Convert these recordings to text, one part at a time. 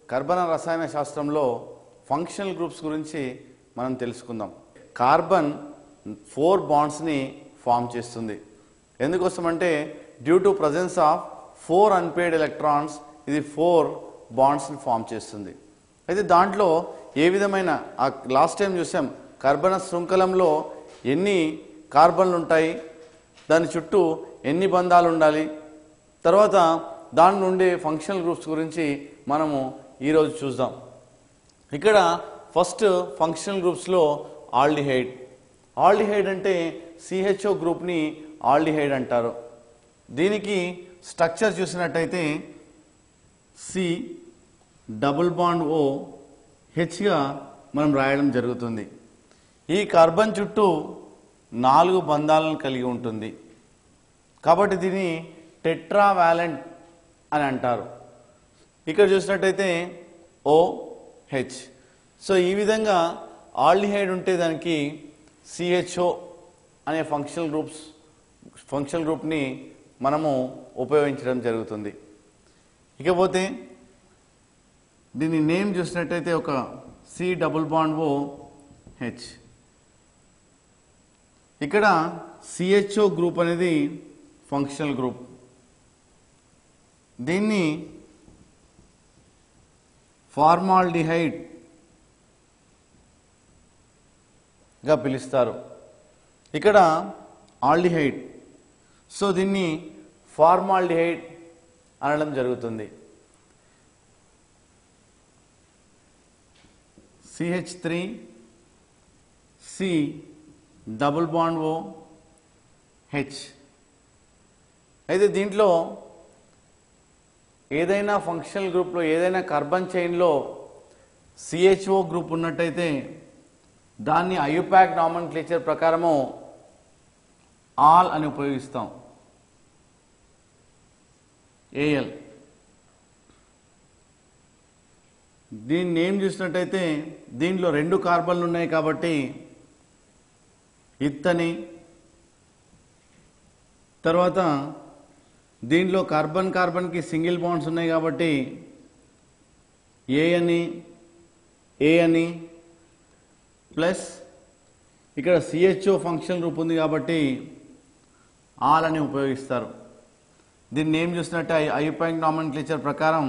కర్బన రసాయన శాస్త్రంలో ఫంక్షనల్ గ్రూప్స్ గురించి మనం తెలుసుకుందాం. కార్బన్ 4 బాండ్స్ని ఫామ్ చేస్తుంది. ఎందుకోసం అంటే due to presence of 4 unpaired electrons ఇది 4 బాండ్స్ని ఫామ్ చేస్తుంది. అయితే దాంట్లో ఏ విధమైన లాస్ట్ టైం చూసాం కర్బన శృంఖలంలో ఎన్ని కార్బన్లు ఉంటాయి, దాని చుట్టూ ఎన్ని బంధాలు ఉండాలి, తర్వాత దాని నుండి ఫంక్షనల్ గ్రూప్స్ గురించి మనము ఈరోజు చూద్దాం. ఇక్కడ ఫస్ట్ ఫంక్షనల్ గ్రూప్స్లో ఆల్డిహైడ్. ఆల్డిహైడ్ అంటే సిహెచ్ఓ గ్రూప్ని ఆల్డిహైడ్ అంటారు. దీనికి స్ట్రక్చర్ చూసినట్టయితే సి డబుల్ బాండ్ ఓ హెచ్గా మనం రాయడం జరుగుతుంది. ఈ కార్బన్ చుట్టూ 4 బంధాలను కలిగి ఉంటుంది కాబట్టి దీన్ని టెట్రావాలెంట్ అని అంటారు. ఇక్కడ చూసినట్టయితే ఓహెచ్. సో ఈ విధంగా ఆల్డిహైడ్ ఉంటే దానికి సిహెచ్ఓ అనే ఫంక్షనల్ గ్రూప్ని మనము ఉపయోగించడం జరుగుతుంది. ఇకపోతే దీని నేమ్ చూసినట్టయితే ఒక C double bond O H. ఇక్కడ సిహెచ్ఓ గ్రూప్ అనేది ఫంక్షనల్ గ్రూప్. దీన్ని ఫార్మాల్డిహైడ్ గా పిలుస్తారు. ఇక్కడ ఆల్డిహైడ్, సో దీన్ని ఫార్మాల్డిహైడ్ అనడం జరుగుతుంది. CH3 C double bond O H. అయితే దీంట్లో ఏదైనా ఫంక్షనల్ గ్రూప్లో ఏదైనా కార్బన్ చైన్లో సిహెచ్ఓ గ్రూప్ ఉన్నట్టయితే దాన్ని ఐయుపాక్ నామన్క్లేచర్ ప్రకారము ఆల్ అని ఉపయోగిస్తాం. ఏఎల్. దీని నేమ్ చూసినట్టయితే దీంట్లో 2 కార్బన్లు ఉన్నాయి కాబట్టి ఇత్తని, తర్వాత దీంట్లో కార్బన్కి సింగిల్ బాండ్స్ ఉన్నాయి కాబట్టి ఏ అని ప్లస్ ఇక్కడ సిహెచ్ఓ ఫంక్షన్ గ్రూప్ ఉంది కాబట్టి ఆల్ అని ఉపయోగిస్తారు. దీన్ని నేమ్ చూసినట్టే ఐయుపాక్ నామన్క్లేచర్ ప్రకారం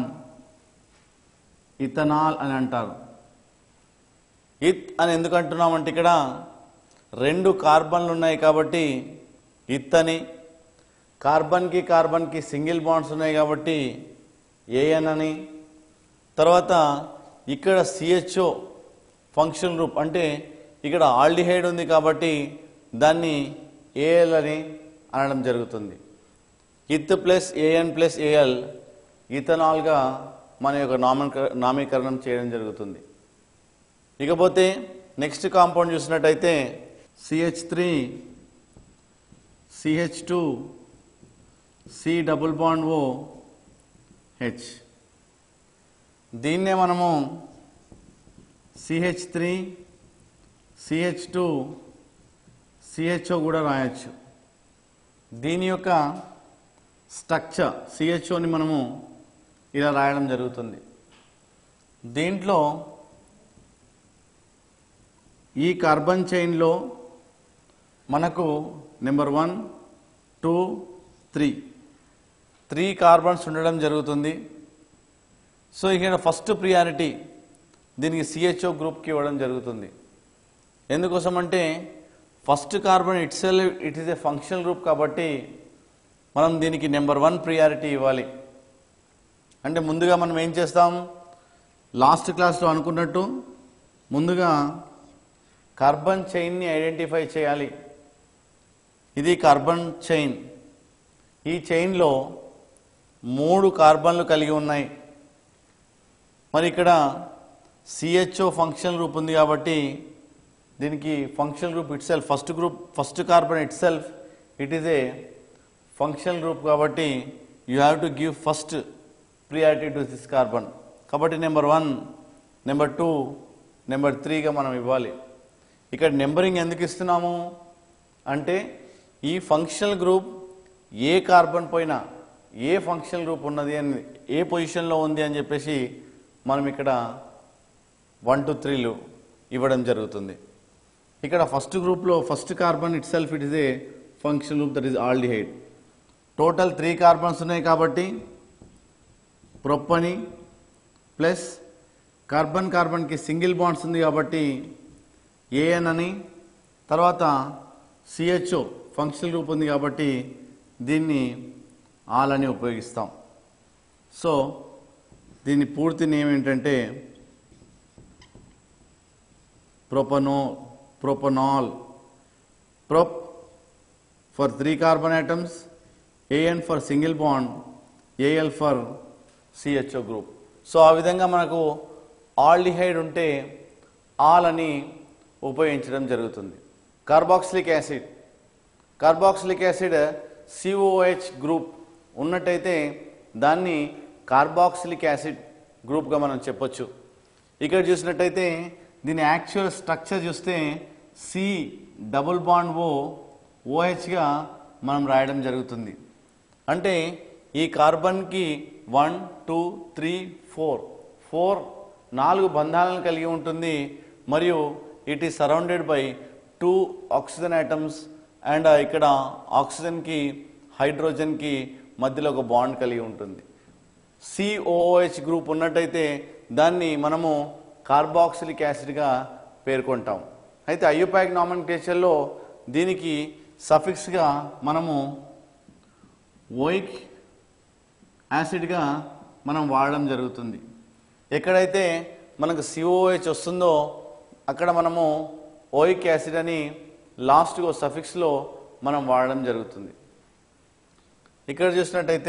ఇథనాల్ అని అంటారు. ఇత్ అని ఎందుకు అంటున్నామంటే ఇక్కడ 2 కార్బన్లు ఉన్నాయి కాబట్టి ఇత్తని, కార్బన్కి సింగిల్ బాండ్స్ ఉన్నాయి కాబట్టి ఏఎన్ అని, తర్వాత ఇక్కడ సిహెచ్ఓ ఫంక్షన్ గ్రూప్ అంటే ఇక్కడ ఆల్డిహైడ్ ఉంది కాబట్టి దాన్ని ఏఎల్ అని అనడం జరుగుతుంది. Eth plus AN plus AL ఇథనాల్గా మన యొక్క నామీకరణం చేయడం జరుగుతుంది. ఇకపోతే నెక్స్ట్ కాంపౌండ్ చూసినట్టయితే CH3 CH2 C double bond O H. దీన్నే మనము CH3 CH2 CHO కూడా రాయొచ్చు. దీని యొక్క స్ట్రక్చర్ CHOని మనము ఇలా రాయడం జరుగుతుంది. దీంట్లో ఈ కార్బన్ చైన్లో మనకు నెంబర్ 1 2 3 కార్బన్స్ ఉండడం జరుగుతుంది. సో ఇక్కడ ఫస్ట్ ప్రియారిటీ దీనికి సిహెచ్ఓ గ్రూప్కి ఇవ్వడం జరుగుతుంది. ఎందుకోసం అంటే first carbon it is a functional group కాబట్టి మనం దీనికి నెంబర్ 1 ప్రియారిటీ ఇవ్వాలి. అంటే ముందుగా మనం ఏం చేస్తాం, లాస్ట్ క్లాస్లో అనుకున్నట్టు ముందుగా కార్బన్ చైన్ని ఐడెంటిఫై చేయాలి. ఇది కార్బన్ చైన్. ఈ చైన్లో 3 కార్బన్లు కలిగి ఉన్నాయి. మరి ఇక్కడ సిహెచ్ఓ ఫంక్షనల్ గ్రూప్ ఉంది కాబట్టి దీనికి functional group itself first carbon itself it is a functional group కాబట్టి you have to give first priority to this carbon. కాబట్టి నెంబర్ 1, నెంబర్ 2, నెంబర్ 3గా మనం ఇవ్వాలి. ఇక్కడ నెంబరింగ్ ఎందుకు ఇస్తున్నాము అంటే ఈ ఫంక్షనల్ గ్రూప్ ఏ కార్బన్ పైన ఏ ఫంక్షనల్ గ్రూప్ ఉన్నది అని ఏ పొజిషన్లో ఉంది అని చెప్పేసి మనం ఇక్కడ 1 to 3లు ఇవ్వడం జరుగుతుంది. ఇక్కడ ఫస్ట్ గ్రూప్లో first carbon itself it is a function group that is aldehyde. Total 3 carbons ఉన్నాయి కాబట్టి ప్రొపని ప్లస్ కార్బన్ కార్బన్కి సింగిల్ బాండ్స్ ఉంది కాబట్టి ఏఎన్ అని, తర్వాత సిహెచ్ఓ ఫంక్షనల్ గ్రూప్ ఉంది కాబట్టి దీన్ని ఆల్ అని ఉపయోగిస్తాం. సో దీని పూర్తి నేమ్ ఏంటంటే propanol. Prop for 3 carbon atoms, AN for single bond, AL for CHO group. So ఆ విధంగా మనకు ఆల్డిహైడ్ ఉంటే ఆల్ అని ఉపయోగించడం జరుగుతుంది. కార్బాక్సిలిక్ యాసిడ్ COOH గ్రూప్ ఉన్నట్టయితే దాన్ని కార్బాక్సిలిక్ యాసిడ్ గ్రూప్గా మనం చెప్పొచ్చు. ఇక్కడ చూసినట్టయితే దీని యాక్చువల్ స్ట్రక్చర్ చూస్తే C డబుల్ బాండ్ OHగా మనం రాయడం జరుగుతుంది. అంటే ఈ కార్బన్కి 1 2 3 4 4 బంధాలను కలిగి ఉంటుంది. మరియు it is surrounded by 2 oxygen atoms and ఇక్కడ ఆక్సిజన్కి హైడ్రోజన్కి మధ్యలో ఒక బాండ్ కలిగి ఉంటుంది. COOH గ్రూప్ ఉన్నట్టయితే దాన్ని మనము కార్బాక్సిలిక్ యాసిడ్గా పేర్కొంటాం. అయితే ఐయుపాక్ నామెన్క్లేచర్లో దీనికి సఫిక్స్గా మనము ఓయిక్ యాసిడ్గా మనం వాడడం జరుగుతుంది. ఎక్కడైతే మనకు COOH వస్తుందో అక్కడ మనము ఓయిక్ యాసిడ్ అని లాస్ట్గా సఫిక్స్లో మనం వాడడం జరుగుతుంది. ఇక్కడ చూసినట్టయితే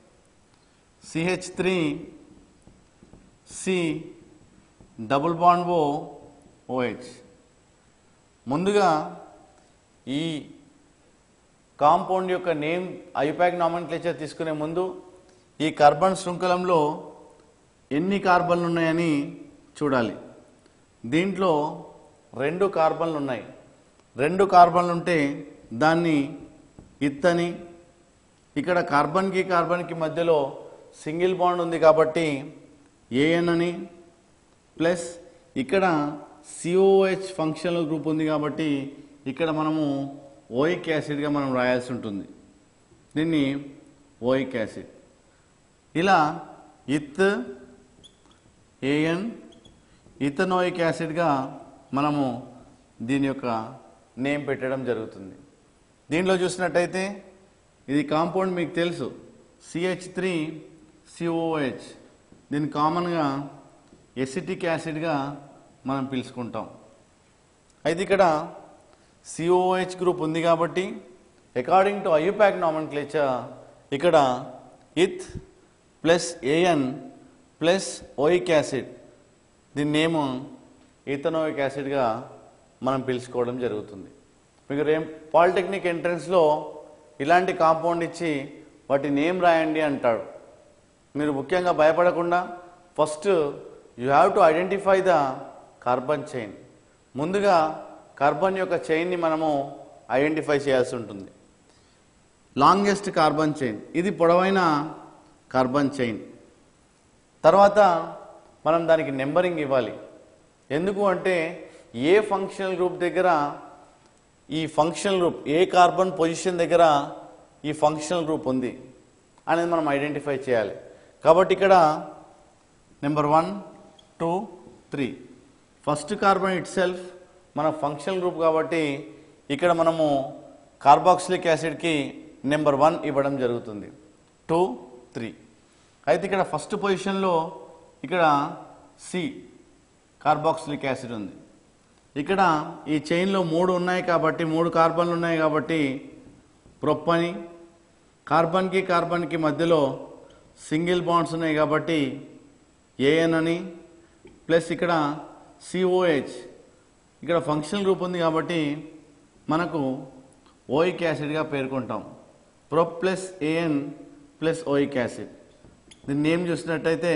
CH3C డబుల్ బాండ్ OH. ముందుగా ఈ కాంపౌండ్ యొక్క నేమ్ ఐయుపాక్ నామెన్క్లేచర్ తీసుకునే ముందు ఈ కార్బన్ శృంఖలంలో ఎన్ని కార్బన్లు ఉన్నాయని చూడాలి. దీంట్లో 2 కార్బన్లు ఉన్నాయి. 2 కార్బన్లు ఉంటే దాన్ని ఇత్తని, ఇక్కడ కార్బన్కి కార్బన్కి మధ్యలో సింగిల్ బాండ్ ఉంది కాబట్టి AN అని, ప్లస్ ఇక్కడ COOH ఫంక్షనల్ గ్రూప్ ఉంది కాబట్టి ఇక్కడ మనము ఓయిక్ యాసిడ్గా మనం రాయాల్సి ఉంటుంది. దీన్ని ఓయిక్ యాసిడ్. ఇలా AN ఇథనోయిక్ యాసిడ్గా మనము దీని యొక్క నేమ్ పెట్టడం జరుగుతుంది. దీనిలో చూసినట్టయితే ఇది కాంపౌండ్ మీకు తెలుసు CH3COOH. దీన్ని కామన్గా ఎసిటిక్ యాసిడ్గా మనం పిలుచుకుంటాం. అయితే ఇక్కడ COOH గ్రూప్ ఉంది కాబట్టి అకార్డింగ్ టు ఐయుపాక్ నామెన్క్లేచర్ ఇక్కడ eth plus AN plus oic acid దీని నేమ్ ఇథనోయిక్ యాసిడ్గా మనం పిలుచుకోవడం జరుగుతుంది. మీకు పాలిటెక్నిక్ ఎంట్రన్స్లో ఇలాంటి కాంపౌండ్ ఇచ్చి వాటి నేమ్ రాయండి అంటాడు. మీరు ముఖ్యంగా భయపడకుండా first you have to identify the carbon chain. ముందుగా కార్బన్ యొక్క చైన్ని మనము ఐడెంటిఫై చేయాల్సి ఉంటుంది. లాంగెస్ట్ కార్బన్ చైన్, ఇది పొడవైన కార్బన్ చైన్. తర్వాత మనం దానికి నెంబరింగ్ ఇవ్వాలి. ఎందుకు అంటే ఏ ఫంక్షనల్ గ్రూప్ దగ్గర ఈ ఫంక్షనల్ గ్రూప్, ఏ కార్బన్ పొజిషన్ దగ్గర ఈ ఫంక్షనల్ గ్రూప్ ఉంది అనేది మనం ఐడెంటిఫై చేయాలి. కాబట్టి ఇక్కడ number 1 2 3 first carbon itself మన ఫంక్షనల్ గ్రూప్ కాబట్టి ఇక్కడ మనము కార్బాక్సిలిక్ యాసిడ్కి నెంబర్ 1 ఇవ్వడం జరుగుతుంది. 2 3. అయితే ఇక్కడ ఫస్ట్ పొజిషన్లో ఇక్కడ C కార్బాక్సిలిక్ యాసిడ్ ఉంది. ఇక్కడ ఈ చైన్లో 3 ఉన్నాయి కాబట్టి 3 కార్బన్లు ఉన్నాయి కాబట్టి ప్రొప్పని, కార్బన్కి కార్బన్కి మధ్యలో సింగిల్ బాండ్స్ ఉన్నాయి కాబట్టి AN అని, ప్లస్ ఇక్కడ COH ఇక్కడ ఫంక్షనల్ గ్రూప్ ఉంది కాబట్టి మనకు ఓయిక్ యాసిడ్గా పేర్కొంటాం. Prop plus AN plus oic acid. దీన్ని నేమ్ చూసినట్టయితే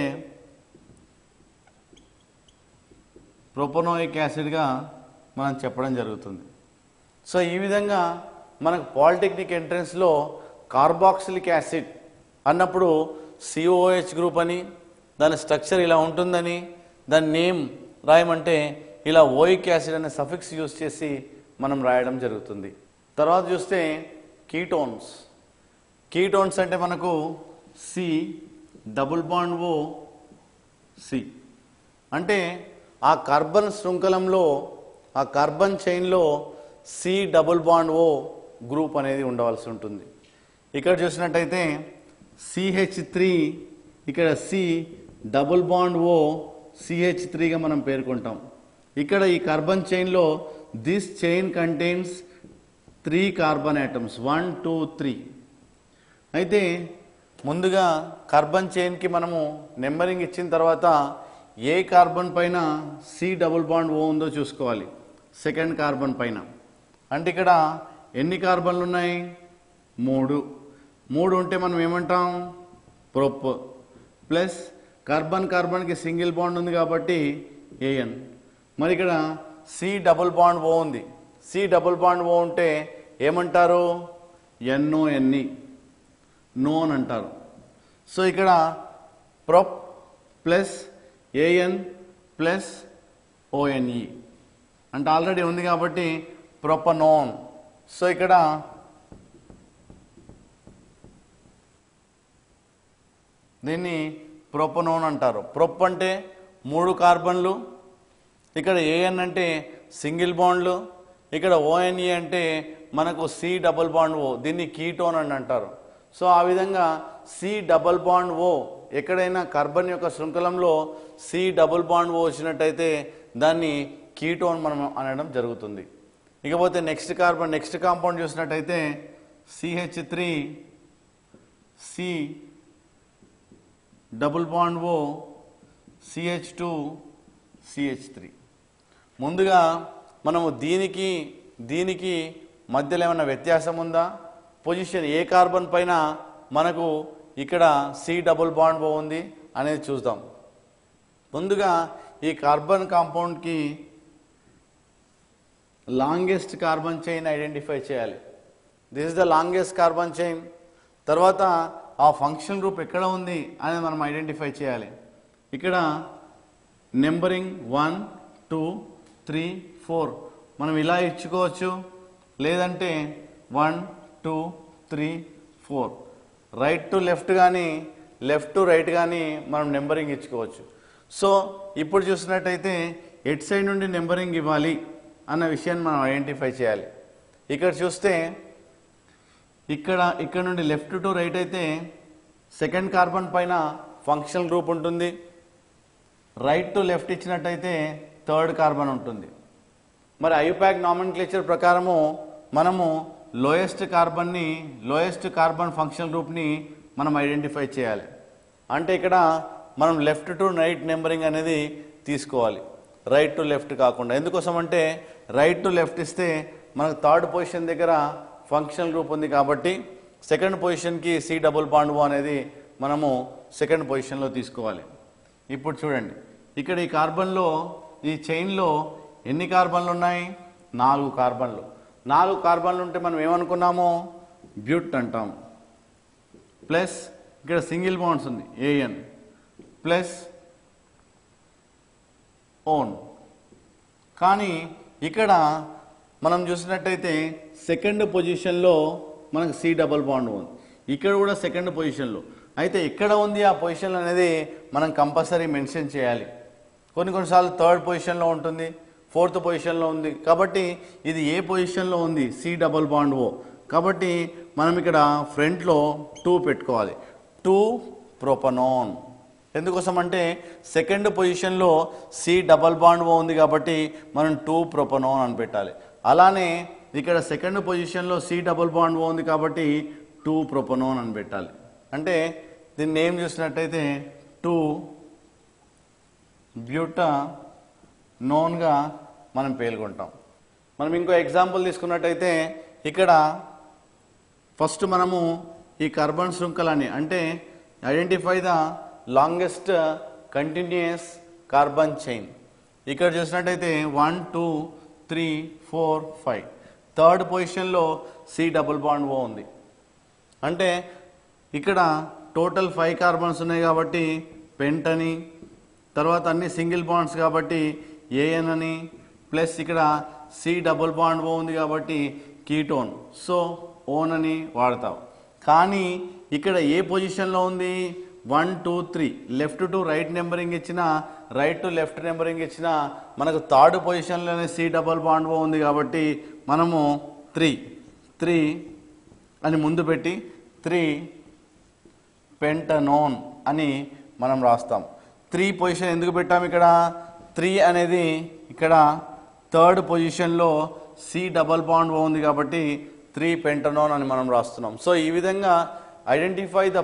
ప్రొపనోయిక్ యాసిడ్గా మనం చెప్పడం జరుగుతుంది. సో ఈ విధంగా మనకు పాలిటెక్నిక్ ఎంట్రన్స్లో కార్బాక్సిలిక్ యాసిడ్ అన్నప్పుడు COOH గ్రూప్ అని, దాని స్ట్రక్చర్ ఇలా ఉంటుందని దాని నేమ్ రాయమంటే ఇలా ఓయిక్ యాసిడ్ అనే సఫిక్స్ యూజ్ చేసి మనం రాయడం జరుగుతుంది. తర్వాత చూస్తే కీటోన్స్. కీటోన్స్ అంటే మనకు C double bond O C అంటే ఆ కార్బన్ శృంఖలంలో ఆ కార్బన్ చైన్లో C double bond O group అనేది ఉండవలసి ఉంటుంది. ఇక్కడ చూసినట్టయితే CH3 ఇక్కడ సి డబుల్ బాండ్ ఓ CH3గా మనం పేర్కొంటాం. ఇక్కడ ఈ కార్బన్ చైన్లో this chain contains 3 carbon atoms 1 2 3. అయితే ముందుగా కార్బన్ చైన్కి మనము నెంబరింగ్ ఇచ్చిన తర్వాత ఏ కార్బన్ పైన సి డబుల్ బాండ్ ఓ ఉందో చూసుకోవాలి. సెకండ్ కార్బన్ పైన అంటే ఇక్కడ ఎన్ని కార్బన్లు ఉన్నాయి? 3 ఉంటే మనం ఏమంటాం? ప్రొప్ ప్లస్ కార్బన్కి సింగిల్ బాండ్ ఉంది కాబట్టి AN. మరి ఇక్కడ సి డబుల్ బాండ్ ఓ ఉంది. సి డబుల్ బాండ్ ఓ ఉంటే ఏమంటారు? NONE నోన్ అంటారు. సో ఇక్కడ prop plus AN plus ONE అంటే ఆల్రెడీ ఉంది కాబట్టి ప్రొపనోన్. సో ఇక్కడ దీన్ని ప్రొపనోన్ అంటారు. ప్రొప్ అంటే 3 కార్బన్లు, ఇక్కడ AN అంటే సింగిల్ బాండ్లు, ఇక్కడ ONE అంటే మనకు సి డబుల్ బాండ్ ఓ, దీన్ని కీటోన్ అని అంటారు. సో ఆ విధంగా సి డబుల్ బాండ్ ఓ ఎక్కడైనా కార్బన్ యొక్క శృంఖలంలో సి డబుల్ బాండ్ ఓ వచ్చినట్టయితే దాన్ని కీటోన్ మనం అనడం జరుగుతుంది. ఇకపోతే నెక్స్ట్ కాంపౌండ్ చూసినట్టయితే CH3 సి డబుల్ బాండ్ ఓ CH2 CH3. ముందుగా మనము దీనికి మధ్యలో ఏమైనా వ్యత్యాసం ఉందా? పొజిషన్ ఏ కార్బన్ పైన మనకు ఇక్కడ సి డబుల్ బాండ్ ఓ ఉంది అనేది చూద్దాం. ముందుగా ఈ కార్బన్ కాంపౌండ్కి లాంగెస్ట్ కార్బన్ చైన్ ఐడెంటిఫై చేయాలి. This is the longest carbon chain. తర్వాత ఆ ఫంక్షన్ గ్రూప్ ఎక్కడ ఉంది అనేది మనం ఐడెంటిఫై చేయాలి. ఇక్కడ నెంబరింగ్ 1 2 3 4 మనం ఇలా ఇచ్చుకోవచ్చు, లేదంటే 1 2 3 4 రైట్ టు లెఫ్ట్ కానీ లెఫ్ట్ టు రైట్ కానీ మనం నెంబరింగ్ ఇచ్చుకోవచ్చు. సో ఇప్పుడు చూసినట్టయితే ఎట్ సైడ్ నుండి నెంబరింగ్ ఇవ్వాలి అన్న విషయాన్ని మనం ఐడెంటిఫై చేయాలి. ఇక్కడ చూస్తే ఇక్కడ నుండి లెఫ్ట్ టు రైట్ అయితే సెకండ్ కార్బన్ పైన ఫంక్షనల్ గ్రూప్ ఉంటుంది. రైట్ టు లెఫ్ట్ ఇచ్చినట్టయితే థర్డ్ కార్బన్ ఉంటుంది. మరి ఐయుపాక్ నామెన్క్లేచర్ ప్రకారము మనము లోయెస్ట్ కార్బన్ ఫంక్షనల్ గ్రూప్ని మనం ఐడెంటిఫై చేయాలి. అంటే ఇక్కడ మనం లెఫ్ట్ టు రైట్ నెంబరింగ్ అనేది తీసుకోవాలి, రైట్ టు లెఫ్ట్ కాకుండా. ఎందుకోసం అంటే రైట్ టు లెఫ్ట్ ఇస్తే మనకు థర్డ్ పొజిషన్ దగ్గర ఫంక్షనల్ గ్రూప్ ఉంది కాబట్టి సెకండ్ పొజిషన్కి సి డబుల్ బాండ్ ఓ అనేది మనము సెకండ్ పొజిషన్లో తీసుకోవాలి. ఇప్పుడు చూడండి, ఇక్కడ ఈ కార్బన్లో ఈ చైన్లో ఎన్ని కార్బన్లు ఉన్నాయి? 4 కార్బన్లు. 4 కార్బన్లు ఉంటే మనం ఏమనుకున్నాము? బ్యూట్ అంటాము. ప్లస్ ఇక్కడ సింగిల్ బాండ్స్ ఉంది AN ప్లస్ ఓన్. కానీ ఇక్కడ మనం చూసినట్టయితే సెకండ్ పొజిషన్లో మనకు సి డబుల్ బాండ్ ఉంది, ఇక్కడ కూడా సెకండ్ పొజిషన్లో. అయితే ఎక్కడ ఉంది ఆ పొజిషన్ అనేది మనం కంపల్సరీ మెన్షన్ చేయాలి. కొన్నిసార్లు థర్డ్ పొజిషన్లో ఉంటుంది, ఫోర్త్ పొజిషన్లో ఉంది. కాబట్టి ఇది ఏ పొజిషన్లో ఉంది? C double bond O. కాబట్టి మనం ఇక్కడ ఫ్రంట్లో 2 పెట్టుకోవాలి. 2 ప్రొపనోన్. ఎందుకోసం అంటే సెకండ్ పొజిషన్లో సి డబల్ బాండ్ ఓ ఉంది కాబట్టి మనం 2 ప్రొపనోన్ అని పెట్టాలి. అలానే ఇక్కడ సెకండ్ పొజిషన్లో సి డబుల్ బాండ్ ఓ ఉంది కాబట్టి 2 ప్రొపనోన్ అని పెట్టాలి. అంటే దీన్ని నేమ్ చూసినట్టయితే 2 బ్యూటనోన్గా మనం పేర్కొంటాం. మనం ఇంకో ఎగ్జాంపుల్ తీసుకున్నట్టయితే ఇక్కడ ఫస్ట్ మనము ఈ కార్బన్ శృంఖలాన్ని అంటే identify the longest continuous carbon chain. ఇక్కడ చూసినట్టయితే 1 2 3 4 5 థర్డ్ పొజిషన్లో సి డబుల్ బాండ్ ఓ ఉంది. అంటే ఇక్కడ టోటల్ 5 కార్బన్స్ ఉన్నాయి కాబట్టి పెంట్ అని, తర్వాత అన్ని సింగిల్ బాండ్స్ కాబట్టి ఏఎన్ అని, ప్లస్ ఇక్కడ సి డబుల్ బాండ్ ఓ ఉంది కాబట్టి కీటోన్, సో ఓన్ అని వాడతాం. కానీ ఇక్కడ ఏ పొజిషన్లో ఉంది, 1 2 3 లెఫ్ట్ టు రైట్ నెంబరింగ్ ఇచ్చిన, రైట్ టు లెఫ్ట్ నెంబరింగ్ ఇచ్చిన, మనకు థర్డ్ పొజిషన్లోనే సి డబుల్ బాండ్ ఓ ఉంది కాబట్టి మనము 3 అని ముందు పెట్టి 3 పెంటనోన్ అని మనం రాస్తాం. 3 పొజిషన్ ఎందుకు పెట్టాం, ఇక్కడ 3 అనేది ఇక్కడ థర్డ్ పొజిషన్లో సి డబల్ బాండ్ ఓ ఉంది కాబట్టి 3 పెంటనోన్ అని మనం రాస్తున్నాం. సో ఈ విధంగా identify the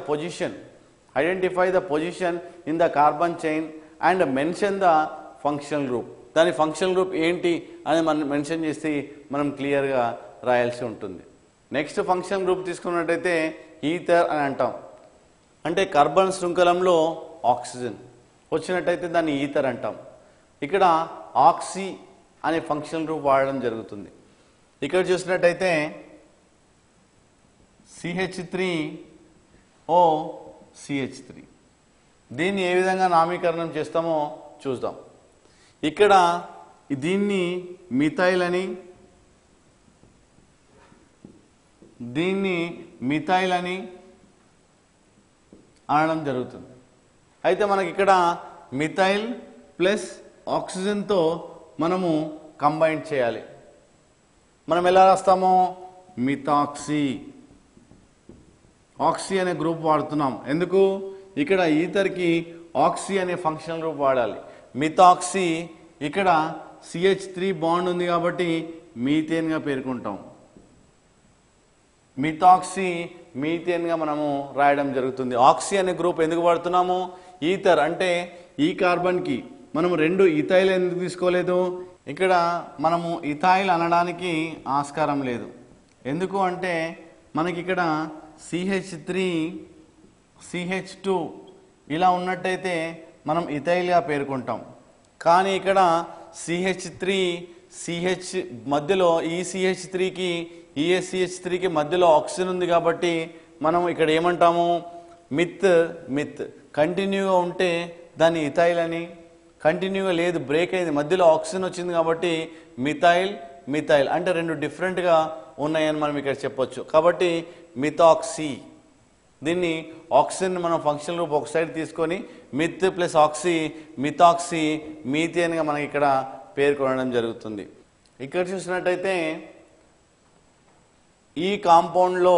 position in the carbon chain and mention the functional group. దాని ఫంక్షనల్ గ్రూప్ ఏంటి అని మనం మెన్షన్ చేసి మనం క్లియర్గా రాయాల్సి ఉంటుంది. నెక్స్ట్ ఫంక్షనల్ గ్రూప్ తీసుకున్నట్టయితే ఈథర్ అని అంటాం. అంటే కార్బన్ శృంఖలంలో ఆక్సిజన్ వచ్చినట్టయితే దాన్ని ఈథర్ అంటాం. ఇక్కడ ఆక్సీ అనే ఫంక్షనల్ గ్రూప్ వాడడం జరుగుతుంది. ఇక్కడ చూసినట్టయితే CH3O CH3 దీన్ని ఏ విధంగా నామీకరణం చేస్తామో చూద్దాం. ఇక్కడ దీన్ని మిథైల్ అని, దీన్ని మిథైల్ అని అనడం జరుగుతుంది. అయితే మనకి ఇక్కడ మిథైల్ ప్లస్ ఆక్సిజన్తో మనము కంబైన్ చేయాలి. మనం ఎలా రాస్తామో మిథాక్సీ, ఆక్సీ అనే గ్రూప్ వాడుతున్నాం. ఎందుకు, ఇక్కడ ఈథర్కి ఆక్సీ అనే ఫంక్షనల్ గ్రూప్ వాడాలి. మిథాక్సీ ఇక్కడ CH3 బాండ్ ఉంది కాబట్టి మీథేన్గా పేర్కొంటాం. మిథాక్సీ మీథేన్గా మనము రాయడం జరుగుతుంది. ఆక్సీ అనే గ్రూప్ ఎందుకు వాడుతున్నాము, ఈథర్ అంటే ఈ కార్బన్కి మనము 2 ఇథైల్ ఎందుకు తీసుకోలేదు, ఇక్కడ మనము ఇథైల్ అనడానికి ఆస్కారం లేదు. ఎందుకు అంటే మనకి ఇక్కడ CH3 CH2 ఇలా ఉన్నట్టయితే మనం ఇథైల్గా పేర్కొంటాం. కానీ ఇక్కడ CH3 CH మధ్యలో ఈ CH3కి ఈ CH3కి మధ్యలో ఆక్సిజన్ ఉంది కాబట్టి మనం ఇక్కడ ఏమంటాము, మిత్ కంటిన్యూగా ఉంటే దాన్ని ఇథైల్ అని, కంటిన్యూగా లేదు బ్రేక్ అయింది మధ్యలో ఆక్సిజన్ వచ్చింది కాబట్టి మిథైల్ అంటే 2 డిఫరెంట్గా ఉన్నాయని మనం ఇక్కడ చెప్పొచ్చు. కాబట్టి మిథాక్సీ, దీన్ని ఆక్సిజన్ మనం ఫంక్షనల్ గ్రూప్ ఒక సైడ్ తీసుకొని మిత్ ప్లస్ ఆక్సీ మిథాక్సీ మీథేన్గా మనకి ఇక్కడ పేర్కొనడం జరుగుతుంది. ఇక్కడ చూసినట్టయితే ఈ కాంపౌండ్లో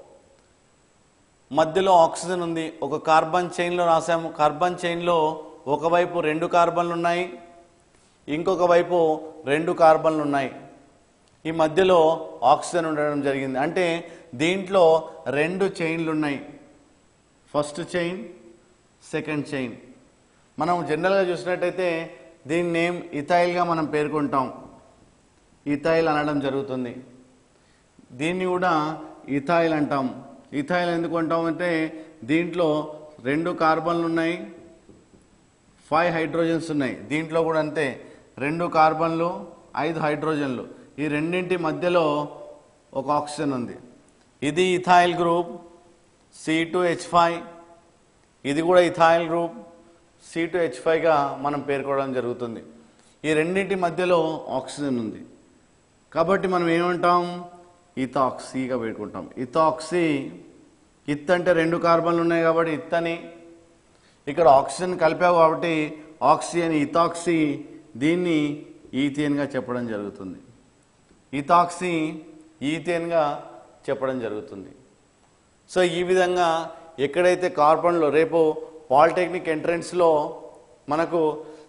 మధ్యలో ఆక్సిజన్ ఉంది. ఒక కార్బన్ చైన్లో రాసాము. కార్బన్ చైన్లో ఒకవైపు 2 కార్బన్లు ఉన్నాయి, ఇంకొక వైపు 2 కార్బన్లు ఉన్నాయి. ఈ మధ్యలో ఆక్సిజన్ ఉండడం జరిగింది. అంటే దీంట్లో 2 చైన్లు ఉన్నాయి, ఫస్ట్ చైన్ సెకండ్ చైన్. మనం జనరల్గా చూసినట్టయితే దీని నేమ్ ఇథైల్గా మనం పేర్కొంటాం, ఇథైల్ అనడం జరుగుతుంది. దీన్ని కూడా ఇథైల్ అంటాం. ఇథైల్ ఎందుకు అంటాం అంటే దీంట్లో 2 కార్బన్లు ఉన్నాయి, 5 హైడ్రోజన్స్ ఉన్నాయి. దీంట్లో కూడా అంతే, 2 కార్బన్లు 5 హైడ్రోజన్లు. ఈ రెండింటి మధ్యలో ఒక ఆక్సిజన్ ఉంది. ఇది ఇథైల్ గ్రూప్ C2H5, ఇది కూడా ఇథైల్ గ్రూప్ C2H5గా మనం పేర్కోవడం జరుగుతుంది. ఈ రెండింటి మధ్యలో ఆక్సిజన్ ఉంది కాబట్టి మనం ఏమంటాం, ఇథాక్సీగా పేర్కొంటాం. ఇథాక్సీ, ఇత్ అంటే 2 కార్బన్లు ఉన్నాయి కాబట్టి ఇత్ అని, ఇక్కడ ఆక్సిజన్ కలిపావు కాబట్టి ఆక్సీ అని, ఇథాక్సీ, దీన్ని ఈథేన్గా చెప్పడం జరుగుతుంది. ఇథాక్సీ ఈథేన్గా చెప్పడం జరుగుతుంది. సో ఈ విధంగా ఎక్కడైతే కార్బన్లో రేపు పాలిటెక్నిక్ ఎంట్రన్స్లో మనకు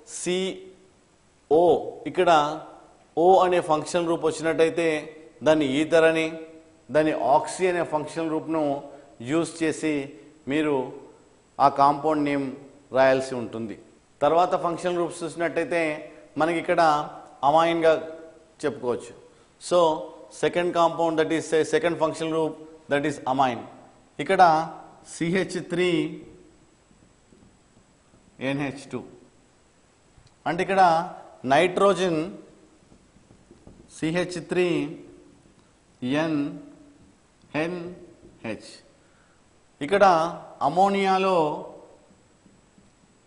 CO ఇక్కడ O అనే ఫంక్షనల్ గ్రూప్ వచ్చినట్టయితే దాన్ని ఈథర్ అని, దాన్ని ఆక్సీ అనే ఫంక్షనల్ గ్రూప్ను యూజ్ చేసి మీరు ఆ కాంపౌండ్ నేమ్ రాయాల్సి ఉంటుంది. తర్వాత ఫంక్షనల్ గ్రూప్స్ చూసినట్టయితే మనకి ఇక్కడ అమైన్గా చెప్పుకోవచ్చు. So second compound that is second functional group that is amine. ఇక్కడ CH3NH2 అంటే ఇక్కడ నైట్రోజన్ CH3NH, ఇక్కడ అమోనియాలో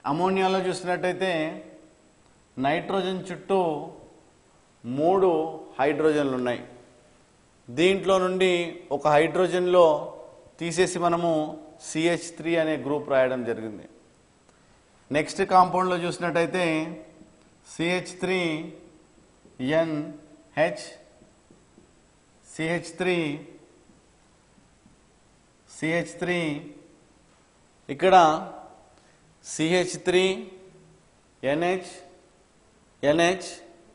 అమోనియాలో చూసినట్టయితే నైట్రోజన్ చుట్టూ 3 హైడ్రోజన్లు ఉన్నాయి. దీంట్లో నుండి ఒక హైడ్రోజన్లో తీసేసి మనము CH3 అనే గ్రూప్ రాయడం జరిగింది. నెక్స్ట్ కాంపౌండ్లో చూసినట్టయితే CH3NH CH3 ఇక్కడ CH3NH NH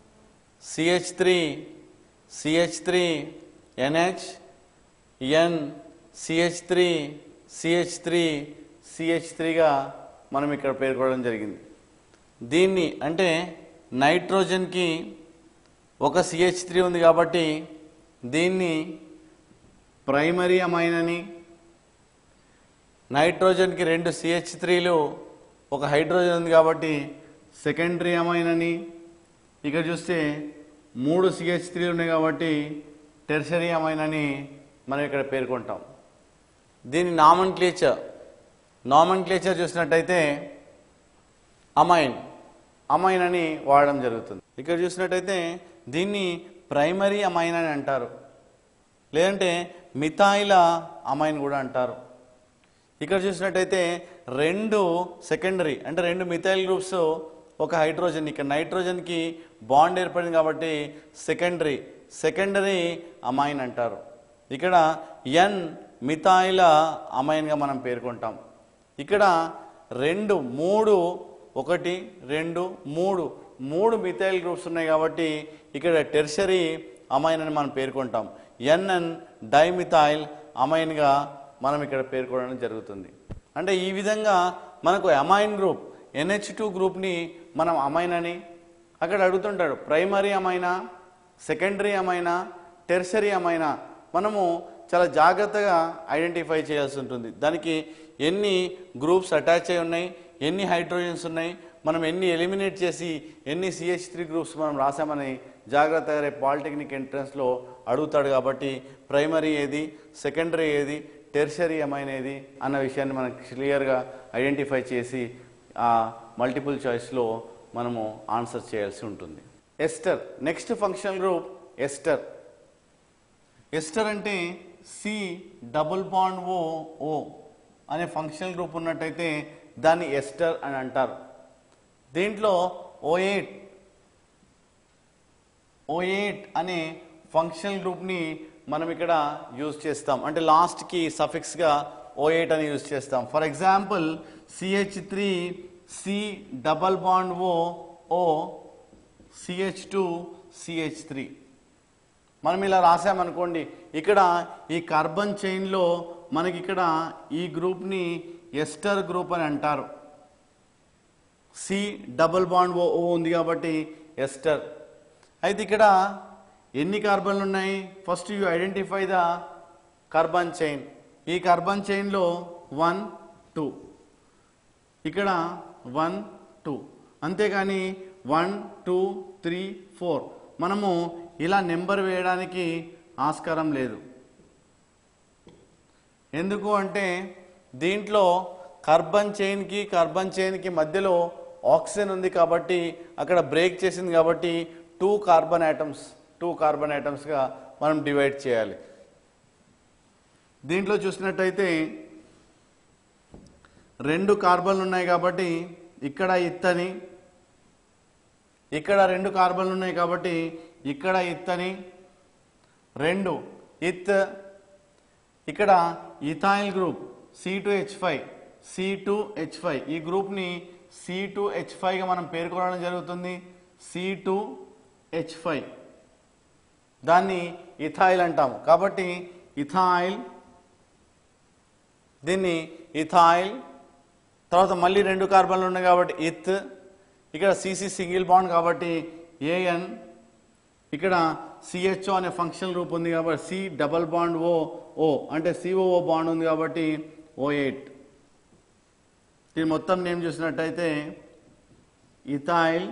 CH3NH N CH3గా మనం ఇక్కడ పేర్కొనడం జరిగింది. దీన్ని అంటే నైట్రోజన్కి ఒక CH3 ఉంది కాబట్టి దీన్ని ప్రైమరీ అమైన్ అని, నైట్రోజన్కి 2 CH3లు ఒక హైడ్రోజన్ ఉంది కాబట్టి సెకండరీ అమైన్ అని, ఇక్కడ చూస్తే 3 CH3లు ఉన్నాయి కాబట్టి టెర్షరీ అమైన్ అని మనం ఇక్కడ పేర్కొంటాం. దీని నామన్క్లేచర్ చూసినట్టయితే అమైన్ అని వాడడం జరుగుతుంది. ఇక్కడ చూసినట్టయితే దీన్ని ప్రైమరీ అమైన్ అని అంటారు, లేదంటే మిథైల అమైన్ కూడా అంటారు. ఇక్కడ చూసినట్టయితే 2 సెకండరీ అంటే 2 మిథైల్ గ్రూప్స్ ఒక హైడ్రోజన్, ఇక్కడ నైట్రోజన్కి బాండ్ ఏర్పడింది కాబట్టి సెకండరీ అమైన్ అంటారు. ఇక్కడ N మిథైల అమైన్గా మనం పేర్కొంటాం. ఇక్కడ 2 3 1 2 3 మిథైల్ గ్రూప్స్ ఉన్నాయి కాబట్టి ఇక్కడ టెర్షరీ అమైన్ అని మనం పేర్కొంటాం. NN డైమిథైల్ అమైన్గా మనం ఇక్కడ పేర్కొనడం జరుగుతుంది. అంటే ఈ విధంగా మనకు అమైన్ గ్రూప్ NH2 గ్రూప్ని మనం అమైన్ అని, అక్కడ అడుగుతుంటాడు ప్రైమరీ అమైనా, సెకండరీ అమైనా, టెర్షరీ అమైనా, మనము చాలా జాగ్రత్తగా ఐడెంటిఫై చేయాల్సి ఉంటుంది. దానికి ఎన్ని గ్రూప్స్ అటాచ్ అయి ఉన్నాయి, ఎన్ని హైడ్రోజన్స్ ఉన్నాయి, మనం ఎన్ని ఎలిమినేట్ చేసి ఎన్ని CH3 గ్రూప్స్ మనం రాసామని జాగ్రత్తగా రేపు పాలిటెక్నిక్ ఎంట్రన్స్లో అడుగుతాడు. కాబట్టి ప్రైమరీ ఏది, సెకండరీ ఏది, టెర్షరీ అమైన్ ఏది అన్న విషయాన్ని మనం క్లియర్గా ఐడెంటిఫై చేసి ఆ మల్టిపుల్ చాయిస్లో మనము ఆన్సర్ చేయాల్సి ఉంటుంది. Ester next functional group ester. Ester అంటే C+O అనే ఫంక్షనల్ గ్రూప్ ఉన్నట్టయితే దాన్ని ఎస్టర్ అని అంటారు. దీంట్లో O8 అనే ఫంక్షనల్ గ్రూప్ని మనం ఇక్కడ యూజ్ చేస్తాం, అంటే లాస్ట్కి సఫిక్స్గా O8 అని యూజ్ చేస్తాం. For example CH3 C+O CH2 CH3 మనం ఇలా రాసామనుకోండి. ఇక్కడ ఈ కార్బన్ చైన్లో మనకి ఇక్కడ ఈ గ్రూప్ని ఎస్టర్ గ్రూప్ అని అంటారు. C+O ఉంది కాబట్టి ఎస్టర్. అయితే ఇక్కడ ఎన్ని కార్బన్లు ఉన్నాయి? First you identify the carbon chain. ఈ కార్బన్ చైన్లో 1 2, ఇక్కడ 1 2, అంతేగాని 1 2 3 4 మనము ఇలా నెంబర్ వేయడానికి ఆస్కారం లేదు. ఎందుకు అంటే దీంట్లో కార్బన్ చైన్కి మధ్యలో ఆక్సిజన్ ఉంది కాబట్టి అక్కడ బ్రేక్ చేసింది కాబట్టి 2 కార్బన్ ఐటమ్స్గా మనం డివైడ్ చేయాలి. దీంట్లో చూసినట్టయితే 2 కార్బన్లు ఉన్నాయి కాబట్టి ఇక్కడ ఇత్తని, ఇక్కడ 2 కార్బన్లు ఉన్నాయి కాబట్టి ఇక్కడ ఇత్తని 2 ఇత్, ఇక్కడ ఇథైల్ గ్రూప్ C2H5 ఈ గ్రూప్ని C2H5గా మనం పేర్కొనడం జరుగుతుంది. C2H5 దాన్ని ఇథైల్ అంటాము కాబట్టి ఇథైల్, దీన్ని ఇథైల్. తర్వాత మళ్ళీ 2 కార్బన్లు ఉన్నాయి కాబట్టి ఇత్, ఇక్కడ CC సింగిల్ బాండ్ కాబట్టి AN, ఇక్కడ CHO అనే ఫంక్షనల్ గ్రూప్ ఉంది కాబట్టి C+O అంటే COO బాండ్ ఉంది కాబట్టి O8. దీని మొత్తం నేమ్ చూసినట్టయితే ఇథైల్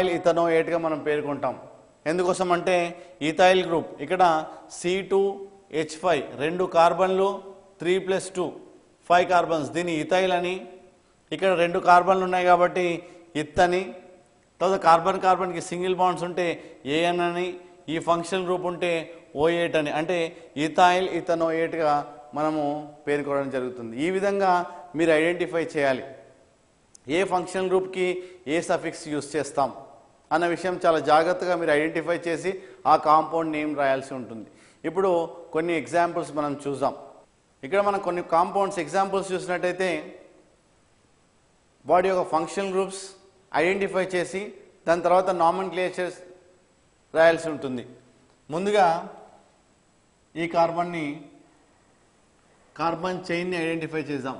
ఇథనోయేట్గా మనం పేర్కొంటాం. ఎందుకోసం అంటే ఇథైల్ గ్రూప్ ఇక్కడ C2 H5 2 కార్బన్లు 3+2 5 కార్బన్స్, దీన్ని ఇథైల్ అని. ఇక్కడ 2 కార్బన్లు ఉన్నాయి కాబట్టి ఇత్ అని. తర్వాత కార్బన్ కార్బన్కి సింగిల్ బాండ్స్ ఉంటే AN అని, ఈ ఫంక్షనల్ గ్రూప్ ఉంటే O8 అని, అంటే ఇథైల్ ఇథనోయేట్గా మనము పేర్కొనడం జరుగుతుంది. ఈ విధంగా మీరు ఐడెంటిఫై చేయాలి ఏ ఫంక్షనల్ గ్రూప్కి ఏ సఫిక్స్ యూస్ చేస్తాం అన్న విషయం చాలా జాగ్రత్తగా మీరు ఐడెంటిఫై చేసి ఆ కాంపౌండ్ నేమ్ రాయాల్సి ఉంటుంది. ఇప్పుడు కొన్ని ఎగ్జాంపుల్స్ మనం చూద్దాం. ఇక్కడ మనం కొన్ని కాంపౌండ్స్ ఎగ్జాంపుల్స్ చూసినట్టయితే వాటి యొక్క ఫంక్షనల్ గ్రూప్స్ ఐడెంటిఫై చేసి దాని తర్వాత నామెన్క్లేచర్స్ రాయాల్సి ఉంటుంది. ముందుగా ఈ కార్బన్ చైన్ని ఐడెంటిఫై చేద్దాం.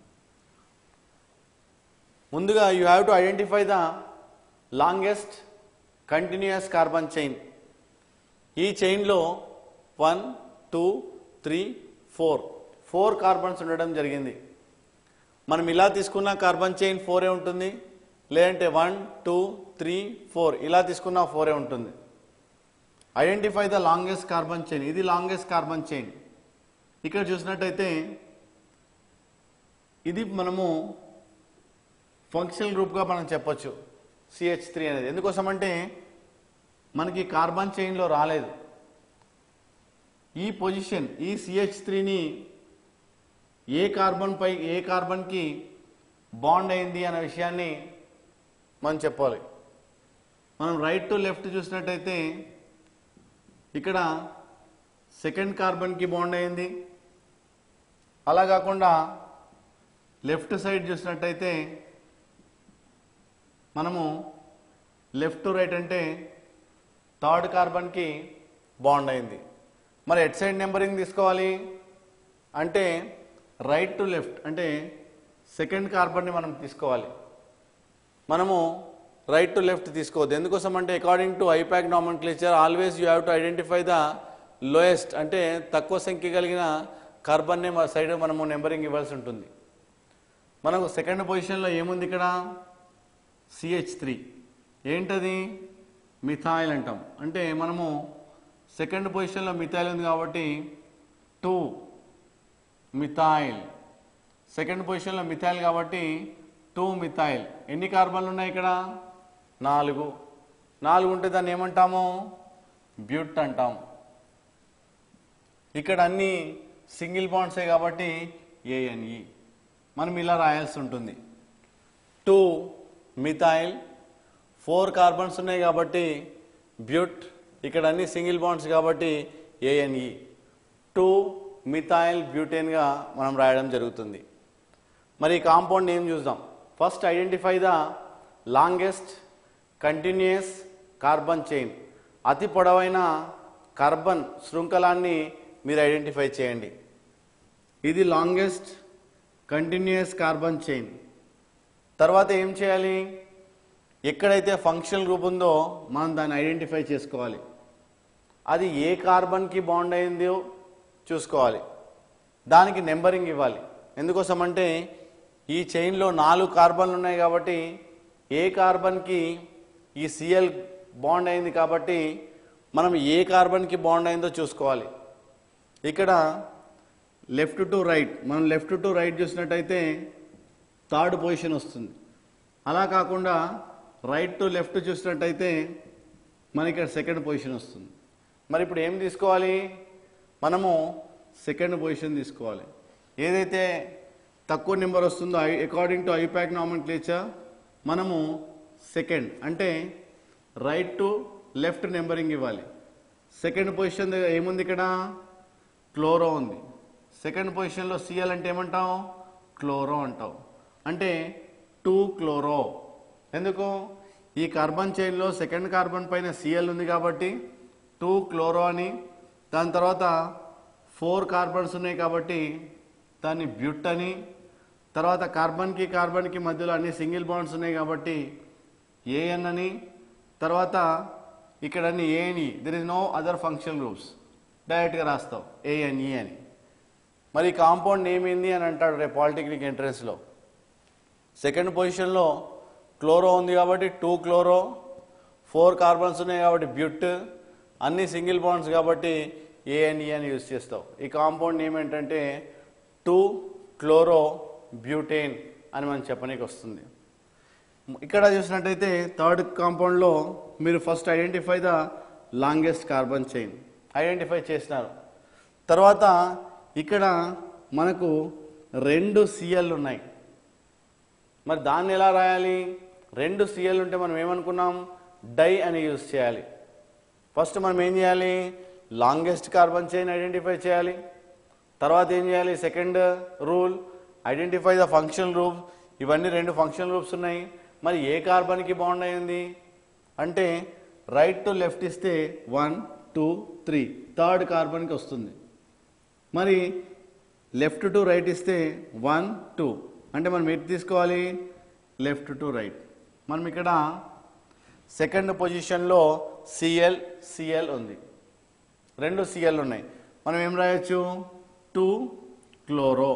ముందుగా you have to identify the longest continuous carbon chain. ఈ చైన్లో 1 2 3 4 కార్బన్స్ ఉండడం జరిగింది. మనం ఇలా తీసుకున్న కార్బన్ చైన్ 4 ఉంటుంది, లేదంటే 1 2 3 4 ఇలా తీసుకున్న 4 ఉంటుంది. Identify the longest carbon chain. ఇది లాంగెస్ట్ కార్బన్ చైన్. ఇక్కడ చూసినట్టయితే ఇది మనము ఫంక్షనల్ గ్రూప్గా మనం చెప్పొచ్చు CH3 అనేది. ఎందుకోసం అంటే మనకి కార్బన్ చైన్లో రాలేదు. ఈ పొజిషన్ ఈ CH3ని ఏ కార్బన్కి బాండ్ అయింది అనే విషయాన్ని మనం చెప్పాలి. మనం రైట్ టు లెఫ్ట్ చూసినట్టయితే ఇక్కడ సెకండ్ కార్బన్కి బాండ్ అయింది. అలా కాకుండా లెఫ్ట్ సైడ్ చూసినట్టయితే మనము లెఫ్ట్ టు రైట్ అంటే థర్డ్ కార్బన్కి బాండ్ అయింది. మరి ఎట్ సైడ్ నెంబరింగ్ తీసుకోవాలి అంటే రైట్ టు లెఫ్ట్ అంటే సెకండ్ కార్బన్ని మనం తీసుకోవాలి. మనము రైట్ టు లెఫ్ట్ తీసుకోవద్దు. ఎందుకోసం అంటే according to IUPAC nomenclature always you have to identify the lowest అంటే తక్కువ సంఖ్య కలిగిన కార్బన్నే సైడ్ మనము నెంబరింగ్ ఇవ్వాల్సి ఉంటుంది. మనకు సెకండ్ పొజిషన్లో ఏముంది ఇక్కడ CH3 ఏంటది మిథైల్ అంటాం. అంటే మనము సెకండ్ పొజిషన్లో మిథైల్ ఉంది కాబట్టి 2 మిథైల్. సెకండ్ పొజిషన్లో మిథైల్ కాబట్టి 2 మిథైల్. ఎన్ని కార్బన్లు ఉన్నాయి ఇక్కడ 4 ఉంటే దాన్ని ఏమంటాము బ్యూట్ అంటాము. ఇక్కడ అన్ని సింగిల్ బాండ్సే కాబట్టి ANE మనం ఇలా రాయాల్సి ఉంటుంది. 2 మిథైల్ 4 కార్బన్స్ ఉన్నాయి కాబట్టి బ్యూట్. ఇక్కడ అన్ని సింగిల్ బాండ్స్ కాబట్టి ANE 2 మిథైల్ బ్యూటేన్గా మనం రాయడం జరుగుతుంది. మరి కాంపౌండ్ నేమ్ చూద్దాం. First identify the longest continuous carbon chain. అతి పొడవైన కార్బన్ శృంఖలాన్ని మీరు ఐడెంటిఫై చేయండి. ఇది లాంగెస్ట్ కంటిన్యూయస్ కార్బన్ చైన్. తర్వాత ఏం చేయాలి, ఎక్కడైతే ఫంక్షనల్ గ్రూప్ ఉందో మనం దాన్ని ఐడెంటిఫై చేసుకోవాలి. అది ఏ కార్బన్కి బాండ్ అయిందో చూసుకోవాలి, దానికి నెంబరింగ్ ఇవ్వాలి. ఎందుకోసం అంటే ఈ చైన్లో 4 కార్బన్లు ఉన్నాయి కాబట్టి ఏ కార్బన్కి ఈ Cl బాండ్ అయింది కాబట్టి మనం ఏ కార్బన్కి బాండ్ అయిందో చూసుకోవాలి. ఇక్కడ లెఫ్ట్ టు రైట్, మనం లెఫ్ట్ టు రైట్ చూసినట్టయితే థర్డ్ పొజిషన్ వస్తుంది. అలా కాకుండా రైట్ టు లెఫ్ట్ చూసినట్టయితే మనకి ఇక్కడ సెకండ్ పొజిషన్ వస్తుంది. మరి ఇప్పుడు ఏం తీసుకోవాలి, మనము సెకండ్ పొజిషన్ తీసుకోవాలి. ఏదైతే తక్కువ నెంబర్ వస్తుందో అకార్డింగ్ టు ఐపాక్ నామెన్క్లేచర్ మనము సెకండ్ అంటే రైట్ టు లెఫ్ట్ నెంబరింగ్ ఇవ్వాలి. సెకండ్ పొజిషన్ దగ్గర ఏముంది, ఇక్కడ క్లోరో ఉంది. సెకండ్ పొజిషన్లో Cl అంటే ఏమంటాం, క్లోరో అంటాం. అంటే 2 క్లోరో. ఎందుకు, ఈ కార్బన్ చైన్లో సెకండ్ కార్బన్ పైన Cl ఉంది కాబట్టి 2 క్లోరో అని. దాని తర్వాత 4 కార్బన్స్ ఉన్నాయి కాబట్టి దాన్ని బ్యూట్ అని. తర్వాత కార్బన్కి మధ్యలో అన్ని సింగిల్ బాండ్స్ ఉన్నాయి కాబట్టి AN అని. తర్వాత ఇక్కడ అన్ని ANE, there is no other functional groups, డైరెక్ట్గా రాస్తావు ANE అని. మరి కాంపౌండ్ నేమ్ ఏంది అని అంటాడు రేపు పాలిటెక్నిక్ ఎంట్రన్స్లో. సెకండ్ పొజిషన్లో క్లోరో ఉంది కాబట్టి 2 క్లోరో, 4 కార్బన్స్ ఉన్నాయి కాబట్టి బ్యూట్, అన్ని సింగిల్ బాండ్స్ కాబట్టి ఏఎన్ఈ అని యూజ్ చేస్తావు. ఈ కాంపౌండ్ నేమ్ ఏంటంటే 2-chloro-butane అని మనం చెప్పనీకి వస్తుంది. ఇక్కడ చూసినట్టయితే థర్డ్ కాంపౌండ్లో మీరు first identify the longest carbon chain identify చేసినారు. తర్వాత ఇక్కడ మనకు 2 Cl ఉన్నాయి. మరి దాన్ని ఎలా రాయాలి? 2 Cl ఉంటే మనం ఏమనుకున్నాం? డై అని యూజ్ చేయాలి. ఫస్ట్ మనం ఏం చేయాలి? లాంగెస్ట్ కార్బన్ చైన్ ఐడెంటిఫై చేయాలి. తర్వాత ఏం చేయాలి? Second rule identify the functional group. ఇవన్నీ 2 ఫంక్షనల్ గ్రూప్స్ ఉన్నాయి. మరి ఏ కార్బన్కి బాండ్ అయింది అంటే రైట్ టు లెఫ్ట్ ఇస్తే 1 2 3 థర్డ్ కార్బన్కి వస్తుంది. మరి లెఫ్ట్ టు రైట్ ఇస్తే 1 2 అంటే మనం ఎటు తీసుకోవాలి? Left to right. మనం ఇక్కడ సెకండ్ పొజిషన్లో Cl ఉంది. 2 Cl ఉన్నాయి. మనం ఏం రాయొచ్చు? 2-chloro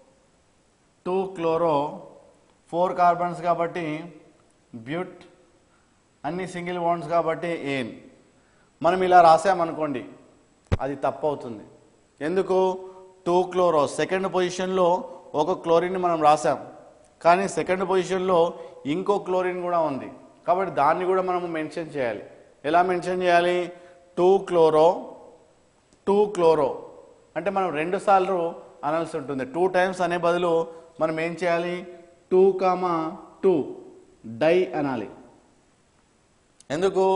4 కార్బన్స్ కాబట్టి బ్యూట్, అన్ని సింగిల్ బాండ్స్ కాబట్టి ఏన్. మనం ఇలా రాసామనుకోండి అది తప్పు అవుతుంది. ఎందుకు? 2-chloro సెకండ్ పొజిషన్లో ఒక క్లోరిన్ మనం రాసాం, కానీ సెకండ్ పొజిషన్లో ఇంకో క్లోరిన్ కూడా ఉంది కాబట్టి దాన్ని కూడా మనం మెన్షన్ చేయాలి. ఎలా మెన్షన్ చేయాలి? 2-chloro అంటే మనం 2 సార్లు అనాల్సి ఉంటుంది. 2 టైమ్స్ అనే బదులు మనం ఏం చేయాలి? 2-2 డై అనాలి. ఎందుకు?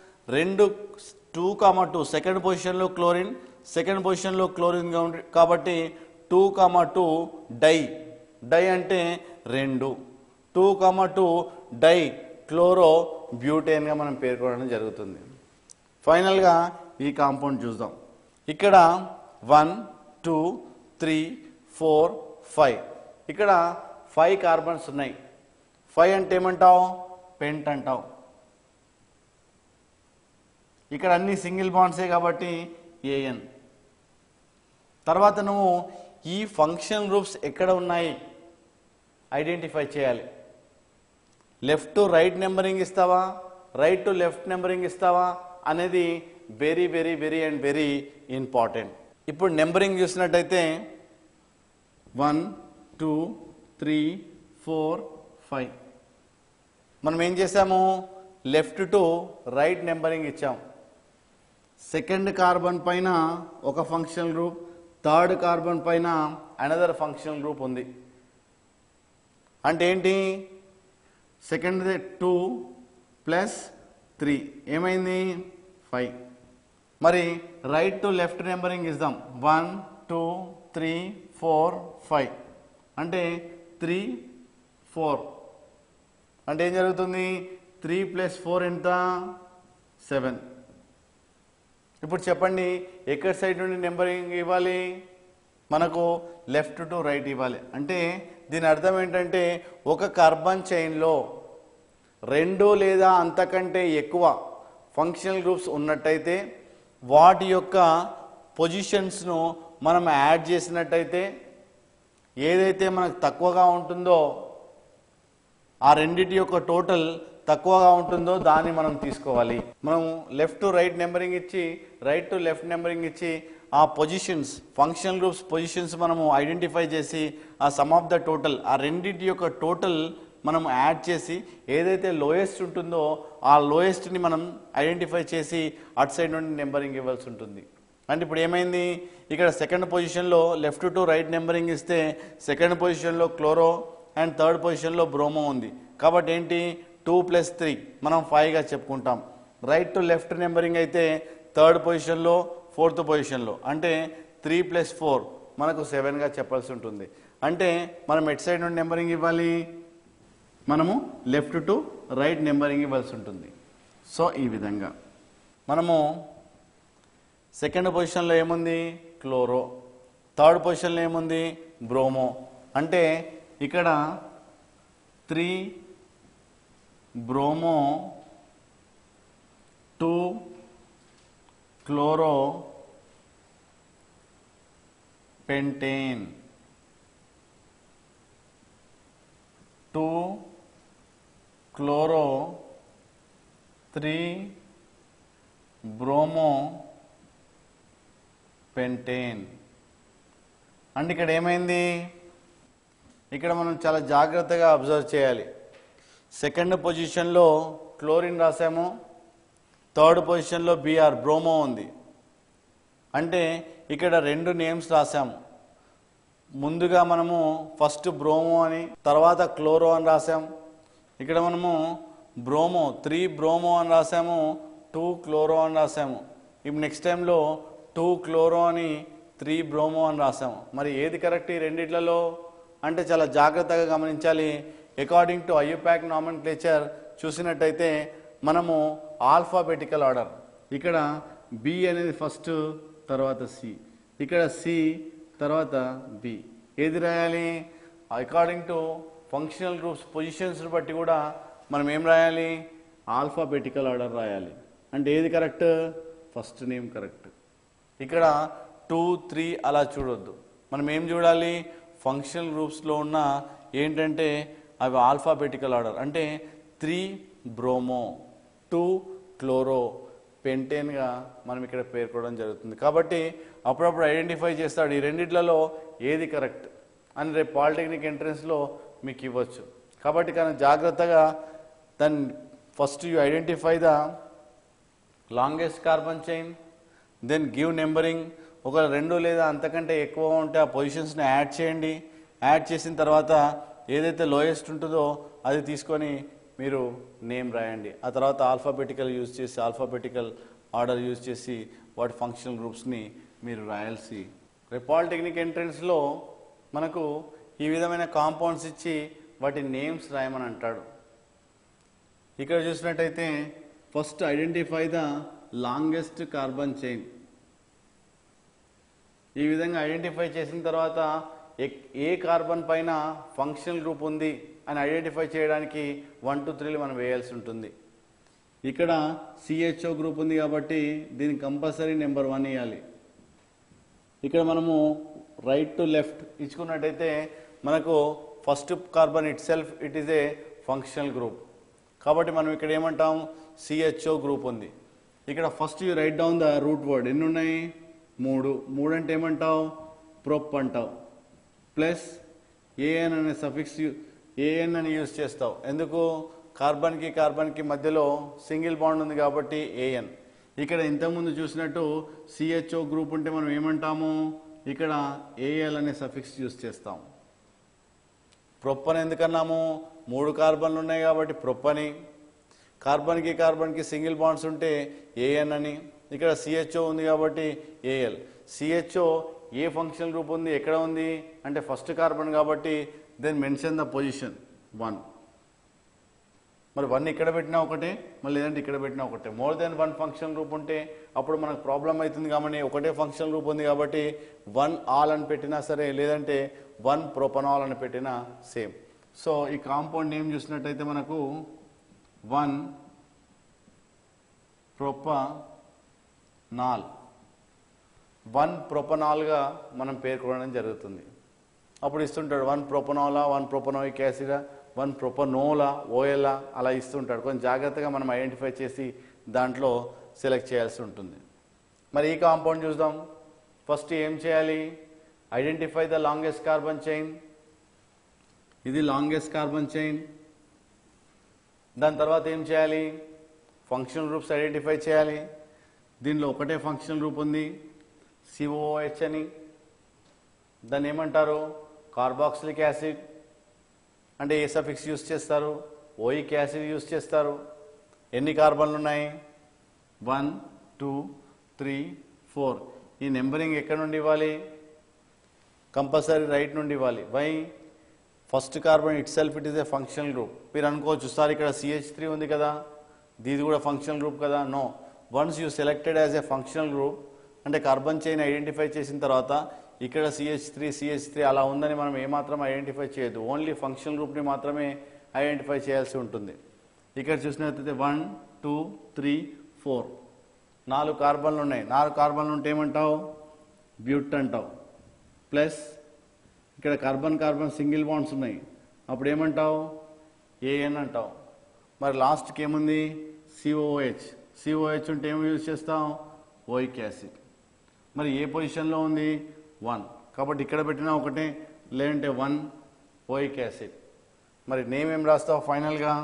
2-2 సెకండ్ పొజిషన్లో క్లోరిన్, సెకండ్ పొజిషన్లో క్లోరిన్ కాబట్టి 2-2 డై. డై అంటే 2. 2-2 డై క్లోరో బ్యూటేన్గా మనం పేర్కొనడం జరుగుతుంది. ఫైనల్గా ఈ కాంపౌండ్ చూద్దాం. ఇక్కడ 1 2 3 4 5 ఇక్కడ 5 కార్బన్స్ ఉన్నాయి. 5 అంటే ఏమంటావు? పెంట్ అంటావు. ఇక్కడ అన్ని సింగిల్ బాండ్సే కాబట్టి ఏఎన్. తర్వాత నువ్వు ఈ ఫంక్షన్ గ్రూప్స్ ఎక్కడ ఉన్నాయి ఐడెంటిఫై చేయాలి. లెఫ్ట్ టు రైట్ నెంబరింగ్ ఇస్తావా, రైట్ టు లెఫ్ట్ నెంబరింగ్ ఇస్తావా అనేది very very very and very important. ఇప్పుడు నెంబరింగ్ చూసినట్టయితే 1 2 3 4 5 మనం ఏం చేసాము? లెఫ్ట్ టు రైట్ నెంబరింగ్ ఇచ్చాం. సెకండ్ కార్బన్ పైన ఒక ఫంక్షనల్ గ్రూప్, థర్డ్ కార్బన్ పైన అనదర్ ఫంక్షనల్ గ్రూప్ ఉంది. అంటే ఏంటి? సెకండ్ 2 + 3 ఏమైంది? 5. మరి రైట్ టు లెఫ్ట్ నెంబరింగ్ ఇద్దాం. 1 2 3 4 5 అంటే 3 4 అంటే ఏం జరుగుతుంది? 3 + 4 ఎంత? 7. ఇప్పుడు చెప్పండి ఎక్కడ సైడ్ నుండి నెంబరింగ్ ఇవ్వాలి? మనకు లెఫ్ట్ టు రైట్ ఇవ్వాలి. అంటే దీని అర్థం ఏంటంటే ఒక కార్బన్ చైన్లో 2 లేదా అంతకంటే ఎక్కువ ఫంక్షనల్ గ్రూప్స్ ఉన్నట్టయితే వాటి యొక్క పొజిషన్స్ను మనం యాడ్ చేసినట్టయితే ఏదైతే మనకు తక్కువగా ఉంటుందో ఆ రెండిటి యొక్క టోటల్ తక్కువగా ఉంటుందో దాన్ని మనం తీసుకోవాలి. మనం లెఫ్ట్ టు రైట్ నెంబరింగ్ ఇచ్చి రైట్ టు లెఫ్ట్ నెంబరింగ్ ఇచ్చి ఆ పొజిషన్స్ ఫంక్షనల్ గ్రూప్స్ పొజిషన్స్ మనము ఐడెంటిఫై చేసి ఆ సమ్ ఆఫ్ ద టోటల్ ఆ రెండింటి యొక్క టోటల్ మనం యాడ్ చేసి ఏదైతే లోయెస్ట్ ఉంటుందో ఆ లోయెస్ట్ని మనం ఐడెంటిఫై చేసి అటు సైడ్ నుండి నెంబరింగ్ ఇవ్వాల్సి ఉంటుంది. అంటే ఇప్పుడు ఏమైంది? ఇక్కడ సెకండ్ పొజిషన్లో లెఫ్ట్ టు రైట్ నెంబరింగ్ ఇస్తే సెకండ్ పొజిషన్లో క్లోరో అండ్ థర్డ్ పొజిషన్లో బ్రోమో ఉంది కాబట్టి ఏంటి? 2 + 3 మనం 5గా చెప్పుకుంటాం. రైట్ టు లెఫ్ట్ నెంబరింగ్ అయితే థర్డ్ పొజిషన్లో ఫోర్త్ పొజిషన్లో అంటే 3 + 4 మనకు 7గా చెప్పాల్సి ఉంటుంది. అంటే మనం ఎట్ సైడ్ నుండి నెంబరింగ్ ఇవ్వాలి? మనము లెఫ్ట్ టు రైట్ నెంబరింగ్ ఇవ్వాల్సి ఉంటుంది. సో ఈ విధంగా మనము సెకండ్ పొజిషన్లో ఏముంది? క్లోరో. థర్డ్ పొజిషన్లో ఏముంది? బ్రోమో. అంటే ఇక్కడ 3 bromo 2 chloro pentane 2 chloro 3 bromo pentane. అంటే ఇక్కడ ఏమైంది, ఇక్కడ మనం చాలా జాగ్రత్తగా అబ్జర్వ్ చేయాలి. సెకండ్ పొజిషన్లో క్లోరిన్ రాసాము, థర్డ్ పొజిషన్లో బిఆర్ బ్రోమో ఉంది. అంటే ఇక్కడ రెండు నేమ్స్ రాసాము. ముందుగా మనము ఫస్ట్ బ్రోమో అని, తర్వాత క్లోరో అని రాసాము. ఇక్కడ మనము బ్రోమో 3 బ్రోమో అని రాసాము, 2 క్లోరో అని రాసాము. ఇప్పుడు నెక్స్ట్ టైంలో 2 క్లోరో అని 3 బ్రోమో అని రాసాము. మరి ఏది కరెక్ట్ ఈ రెండిట్లలో అంటే చాలా జాగ్రత్తగా గమనించాలి. అకార్డింగ్ టు ఐయుపాక్ నామెన్క్లేచర్ చూసినట్టయితే మనము ఆల్ఫాబెటికల్ ఆర్డర్, ఇక్కడ బి అనేది ఫస్ట్, తర్వాత సి, ఇక్కడ సి, తర్వాత బి. ఏది రాయాలి, according to functional groups positions బట్టి కూడా మనం ఏం రాయాలి, ఆల్ఫాబెటికల్ ఆర్డర్ రాయాలి. అంటే ఏది కరెక్ట్, ఫస్ట్ నేమ్ కరెక్ట్. ఇక్కడ 2, 3 అలా చూడొద్దు. మనం ఏం చూడాలి, ఫంక్షనల్ గ్రూప్స్లో ఉన్న ఏంటంటే అవి ఆల్ఫాబెటికల్ ఆర్డర్. అంటే 3 బ్రోమో, 2 క్లోరో, పెంటేన్గా మనం ఇక్కడ పేర్కోవడం జరుగుతుంది. కాబట్టి అప్పుడప్పుడు ఐడెంటిఫై చేస్తాడు ఈ రెండిట్లలో ఏది కరెక్ట్ అని రేపు పాలిటెక్నిక్ ఎంట్రన్స్లో మీకు ఇవ్వచ్చు. కాబట్టి కానీ జాగ్రత్తగా దాన్ని first you identify the longest carbon chain, then give numbering. ఒక 2 లేదా అంతకంటే ఎక్కువ ఉంటే ఆ పొజిషన్స్ని యాడ్ చేయండి. యాడ్ చేసిన తర్వాత ఏదైతే లోయెస్ట్ ఉంటుందో అది తీసుకొని మీరు నేమ్ రాయండి. ఆ తర్వాత ఆల్ఫాబెటికల్ యూజ్ చేసి, ఆల్ఫాబెటికల్ ఆర్డర్ యూజ్ చేసి వాటి ఫంక్షనల్ గ్రూప్స్ని మీరు రాయాల్సి. రేపు పాలిటెక్నిక్ ఎంట్రన్స్లో మనకు ఈ విధమైన కాంపౌండ్స్ ఇచ్చి వాటి నేమ్స్ రాయమని అంటాడు. ఇక్కడ చూసినట్టయితే first identify the longest carbon chain. ఈ విధంగా ఐడెంటిఫై చేసిన తర్వాత ఏ కార్బన్ పైన ఫంక్షనల్ గ్రూప్ ఉంది అని ఐడెంటిఫై చేయడానికి 1, 2, 3 మనం వేయాల్సి ఉంటుంది. ఇక్కడ సిహెచ్ఓ గ్రూప్ ఉంది కాబట్టి దీనికి కంపల్సరీ నెంబర్ 1 ఇవ్వాలి. ఇక్కడ మనము రైట్ టు లెఫ్ట్ ఇచ్చుకున్నట్టయితే మనకు first carbon itself it is a functional group. కాబట్టి మనం ఇక్కడ ఏమంటాం, సిహెచ్ఓ గ్రూప్ ఉంది. ఇక్కడ first you write down the root word. ఎన్ని ఉన్నాయి, 3 అంటే ఏమంటావు, ప్రొప్ అంటావు. ప్లస్ ఏఎన్ అనే సఫిక్స్ ఏఎన్ అని యూజ్ చేస్తావు. ఎందుకు, కార్బన్కి కార్బన్కి మధ్యలో సింగిల్ బాండ్ ఉంది కాబట్టి ఏఎన్. ఇక్కడ ఇంతకుముందు చూసినట్టు సిహెచ్ఓ గ్రూప్ ఉంటే మనం ఏమంటాము, ఇక్కడ ఏఎల్ అనే సఫిక్స్ యూజ్ చేస్తాం. ప్రొప్పని ఎందుకన్నాము, 3 కార్బన్లు ఉన్నాయి కాబట్టి ప్రొప్పని. కార్బన్కి కార్బన్కి సింగిల్ బాండ్స్ ఉంటే ఏఎన్ అని. ఇక్కడ సిహెచ్ఓ ఉంది కాబట్టి ఏఎల్. సిహెచ్ఓ ఏ ఫంక్షనల్ గ్రూప్ ఉంది, ఎక్కడ ఉంది అంటే ఫస్ట్ కార్బన్ కాబట్టి దెన్ మెన్షన్ ద పొజిషన్ 1. మరి 1 ఇక్కడ పెట్టినా ఒకటే, మళ్ళీ లేదంటే ఇక్కడ పెట్టినా ఒకటే. మోర్ దెన్ 1 ఫంక్షనల్ గ్రూప్ ఉంటే అప్పుడు మనకు ప్రాబ్లం అవుతుంది. కాబట్టి ఒకటే ఫంక్షనల్ గ్రూప్ ఉంది కాబట్టి 1 ఆల్ అని పెట్టినా సరే, లేదంటే 1 ప్రొపనాల్ అని పెట్టినా సేమ్. సో ఈ కాంపౌండ్ నేమ్ చూసినట్టయితే మనకు 1 ప్రొపనాల్, 1 ప్రొపనాల్గా మనం పేర్కొనడం జరుగుతుంది. అప్పుడు ఇస్తుంటాడు 1 ప్రొపనాలా, 1 ప్రొపనోయిక్ యాసిడా, 1 ప్రొపనోలా, ఓఎలా అలా ఇస్తుంటాడు. కొంచెం జాగ్రత్తగా మనం ఐడెంటిఫై చేసి దాంట్లో సెలెక్ట్ చేయాల్సి ఉంటుంది. మరి ఈ కాంపౌండ్ చూద్దాం. ఫస్ట్ ఏం చేయాలి, identify the longest carbon chain. ఇది లాంగెస్ట్ కార్బన్ చైన్. దాని తర్వాత ఏం చేయాలి, ఫంక్షనల్ గ్రూప్స్ ఐడెంటిఫై చేయాలి. దీనిలో ఒకటే ఫంక్షనల్ గ్రూప్ ఉంది, COOH అని. దాన్ని ఏమంటారు, కార్బాక్సిలిక్ యాసిడ్. అంటే ఏ సఫిక్స్ యూజ్ చేస్తారు, ఓయిక్ యాసిడ్ యూజ్ చేస్తారు. ఎన్ని కార్బన్లు ఉన్నాయి, 1, 2, 3, 4. ఈ నెంబరింగ్ ఎక్కడ నుండి ఇవ్వాలి, కంపల్సరీ రైట్ నుండి ఇవ్వాలి. Why, first carbon itself it is a functional group. మీరు అనుకోవచ్చు సార్ ఇక్కడ CH3 ఉంది కదా, దీది కూడా ఫంక్షనల్ గ్రూప్ కదా. No, once you selected as a functional group అంటే కార్బన్ చైన్ ఐడెంటిఫై చేసిన తర్వాత ఇక్కడ CH3 అలా ఉందని మనం ఏమాత్రం ఐడెంటిఫై చేయొద్దు. ఓన్లీ ఫంక్షనల్ గ్రూప్ని మాత్రమే ఐడెంటిఫై చేయాల్సి ఉంటుంది. ఇక్కడ చూసినట్లయితే 1, 2, 3, 4 4 కార్బన్లు ఉన్నాయి. 4 కార్బన్లు ఉంటే ఏమంటావు, బ్యూట్ అంటావు. ప్లస్ ఇక్కడ కార్బన్ కార్బన్ సింగిల్ బాండ్స్ ఉన్నాయి, అప్పుడు ఏమంటావు, AN అంటావు. మరి లాస్ట్కి ఏముంది, COOH. COOH ఉంటే ఏమి యూజ్ చేస్తాం, ఓయిక్ యాసిడ్. మరి ఏ పొజిషన్లో ఉంది 1, కాబట్టి ఇక్కడ పెట్టినా ఒకటే, లేదంటే 1 ఓయిక్ యాసిడ్. మరి నేమ్ ఏం రాస్తావు ఫైనల్గా?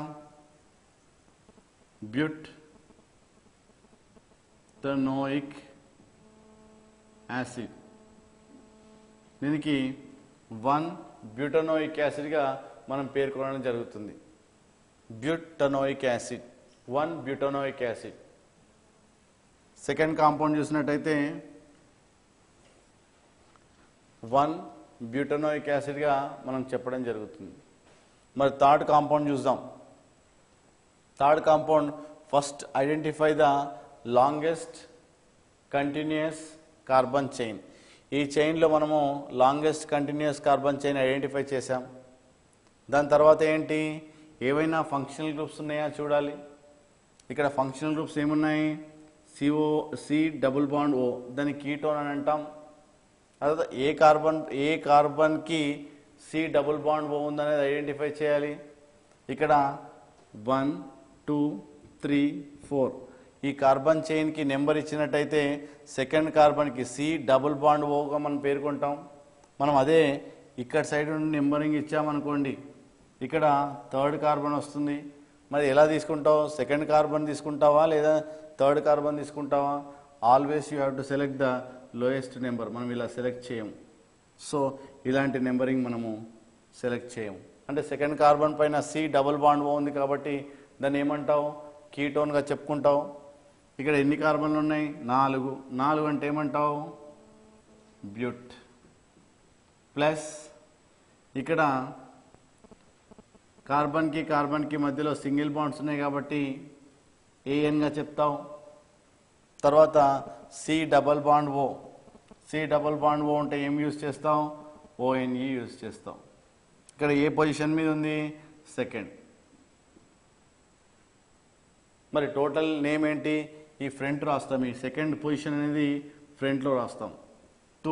Butanoic acid. దీనికి 1 బ్యూటనోయిక్ యాసిడ్గా మనం పేర్కొనడం జరుగుతుంది. Butanoic acid, 1 butanoic acid. Second compound చూసినట్టయితే 1 బ్యూటనోయిక్ యాసిడ్గా మనం చెప్పడం జరుగుతుంది. మరి థర్డ్ కాంపౌండ్ చూద్దాం. Third compound, first identify the longest continuous carbon chain. ఈ చైన్లో మనము longest continuous carbon chain identify చేసాం. దాని తర్వాత ఏంటి, ఏవైనా ఫంక్షనల్ గ్రూప్స్ ఉన్నాయా చూడాలి. ఇక్కడ ఫంక్షనల్ గ్రూప్స్ ఏమున్నాయి? సి డబుల్ బాండ్ ఓ, దాన్ని కీటోన్ అని అంటాం. తర్వాత ఏ కార్బన్కి సి డబుల్ బాండ్ ఓ ఉందనేది ఐడెంటిఫై చేయాలి. ఇక్కడ 1 2 3 4 ఈ కార్బన్ చైన్కి నెంబర్ ఇచ్చినట్టయితే సెకండ్ కార్బన్కి సి డబుల్ బాండ్ ఓగా మనం పేర్కొంటాం. మనం అదే ఇక్కడ సైడ్ నుండి నెంబరింగ్ ఇచ్చామనుకోండి, ఇక్కడ థర్డ్ కార్బన్ వస్తుంది. మరి ఎలా తీసుకుంటావు? సెకండ్ కార్బన్ తీసుకుంటావా లేదా థర్డ్ కార్బన్ తీసుకుంటావా? Always you have to select the lowest number. మనం ఇలా సెలెక్ట్ చేయము. సో ఇలాంటి నెంబరింగ్ మనము సెలెక్ట్ చేయము. అంటే సెకండ్ కార్బన్ పైన సి డబుల్ బాండ్ ఓ ఉంది కాబట్టి దాన్ని ఏమంటావు? కీటోన్గా చెప్పుకుంటావు. ఇక్కడ ఎన్ని కార్బన్లు ఉన్నాయి? 4 అంటే ఏమంటావు? బ్యూట్. ప్లస్ ఇక్కడ కార్బన్కి మధ్యలో సింగిల్ బాండ్స్ ఉన్నాయి కాబట్టి ఏఎన్గా చెప్తావు. తర్వాత సి డబల్ బాండ్ ఓ ఉంటే ఏం యూజ్ చేస్తావు? ఓఎన్ఈ యూజ్ చేస్తావు. ఇక్కడ ఏ పొజిషన్ మీద ఉంది? సెకండ్. మరి టోటల్ నేమ్ ఏంటి? ఈ ఫ్రంట్ రాస్తాం. ఈ సెకండ్ పొజిషన్ అనేది ఫ్రంట్లో రాస్తాం. 2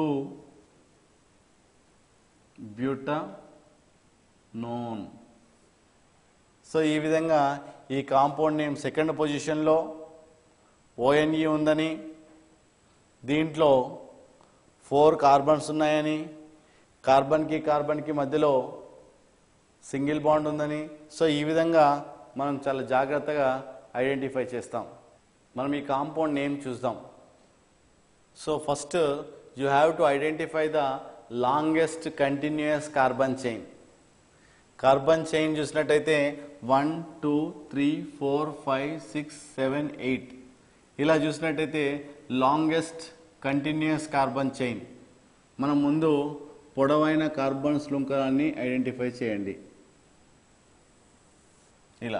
బ్యూటనోన్. సో ఈ విధంగా ఈ కాంపౌండ్ నేమ్ సెకండ్ పొజిషన్లో ఓఎన్ఈ ఉందని, దీంట్లో 4 కార్బన్స్ ఉన్నాయని, కార్బన్కి మధ్యలో సింగిల్ బాండ్ ఉందని. సో ఈ విధంగా మనం చాలా జాగ్రత్తగా ఐడెంటిఫై చేస్తాం. మనం ఈ కాంపౌండ్ నేమ్ చూద్దాం. So first you have to identify the longest continuous carbon chain. Carbon chain చూసినట్టయితే 1 2 3 4 5 6 7 8 ఇలా చూసినట్టయితే లాంగెస్ట్ కంటిన్యూయస్ కార్బన్ చైన్. మనం ముందు పొడవైన కార్బన్ శృంఖలాన్ని ఐడెంటిఫై చేయండి. ఇలా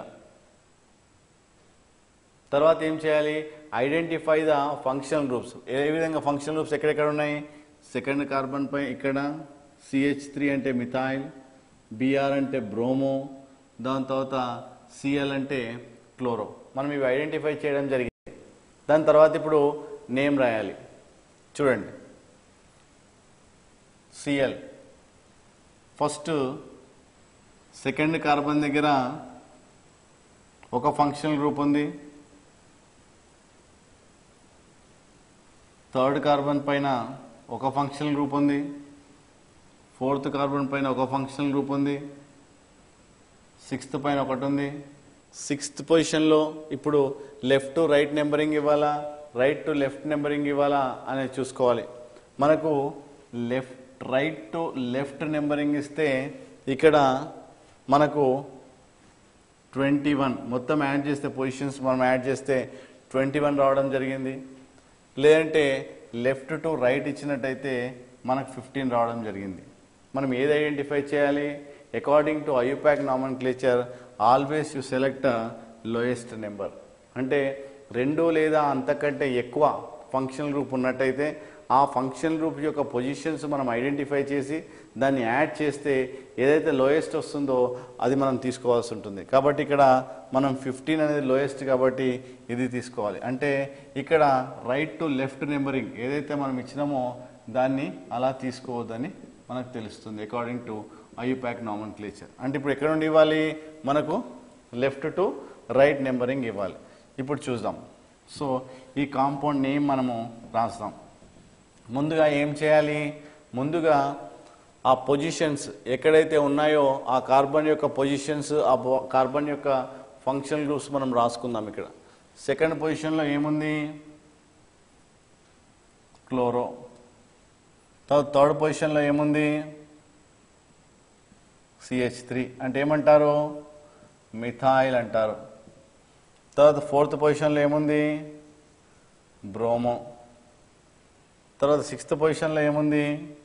తర్వాత ఏం చేయాలి? Identify the functional groups. ఏ విధంగా ఫంక్షనల్ గ్రూప్స్ ఎక్కడెక్కడ ఉన్నాయి? సెకండ్ కార్బన్ పై ఇక్కడ CH3 అంటే మిథైల్, Br అంటే బ్రోమో, దాని తర్వాత Cl అంటే క్లోరో. మనం ఇవి ఐడెంటిఫై చేయడం జరిగింది. దాని తర్వాత ఇప్పుడు నేమ్ రాయాలి. చూడండి, Cl ఫస్ట్ సెకండ్ కార్బన్ దగ్గర ఒక ఫంక్షనల్ గ్రూప్ ఉంది, థర్డ్ కార్బన్ పైన ఒక ఫంక్షనల్ గ్రూప్ ఉంది, ఫోర్త్ కార్బన్ పైన ఒక ఫంక్షనల్ గ్రూప్ ఉంది, సిక్స్త్ పైన ఒకటి ఉంది. సిక్స్త్ పొజిషన్లో ఇప్పుడు లెఫ్ట్ టు రైట్ నెంబరింగ్ ఇవ్వాలా, రైట్ టు లెఫ్ట్ నెంబరింగ్ ఇవ్వాలా అనేది చూసుకోవాలి. మనకు రైట్ టు లెఫ్ట్ నెంబరింగ్ ఇస్తే ఇక్కడ మనకు 21 మొత్తం యాడ్ చేస్తే పొజిషన్స్ మనం యాడ్ చేస్తే 21 రావడం జరిగింది. లేదంటే లెఫ్ట్ టు రైట్ ఇచ్చినట్టయితే మనకు 15 రావడం జరిగింది. మనం ఏది ఐడెంటిఫై చేయాలి? According to IUPAC nomenclature always you select lowest number. అంటే 2 లేదా అంతకంటే ఎక్కువ ఫంక్షనల్ గ్రూప్ ఉన్నట్టయితే ఆ ఫంక్షనల్ గ్రూప్ యొక్క పొజిషన్స్ మనం ఐడెంటిఫై చేసి దాన్ని యాడ్ చేస్తే ఏదైతే లోయెస్ట్ వస్తుందో అది మనం తీసుకోవాల్సి ఉంటుంది. కాబట్టి ఇక్కడ మనం 15 అనేది లోయెస్ట్ కాబట్టి ఇది తీసుకోవాలి. అంటే ఇక్కడ రైట్ టు లెఫ్ట్ నెంబరింగ్ ఏదైతే మనం ఇచ్చినామో దాన్ని అలా తీసుకోవద్దని మనకు తెలుస్తుంది అకార్డింగ్ టు IUPAC నామన్క్లేచర్. అంటే ఇప్పుడు ఎక్కడ నుండి ఇవ్వాలి? మనకు లెఫ్ట్ టు రైట్ నెంబరింగ్ ఇవ్వాలి. ఇప్పుడు చూద్దాం. సో ఈ కాంపౌండ్ నేమ్ మనము రాస్తాం. ముందుగా ఏం చేయాలి, ముందుగా ఆ పొజిషన్స్ ఎక్కడైతే ఉన్నాయో ఆ కార్బన్ యొక్క పొజిషన్స్, ఆ కార్బన్ యొక్క ఫంక్షనల్ గ్రూప్స్ మనం రాసుకుందాం. ఇక్కడ సెకండ్ పొజిషన్లో ఏముంది, క్లోరో. తర్వాత థర్డ్ పొజిషన్లో ఏముంది, CH3 అంటే ఏమంటారు, మిథాయిల్ అంటారు. తర్వాత ఫోర్త్ పొజిషన్లో ఏముంది, బ్రోమో. తర్వాత సిక్స్త్ పొజిషన్లో ఏముంది,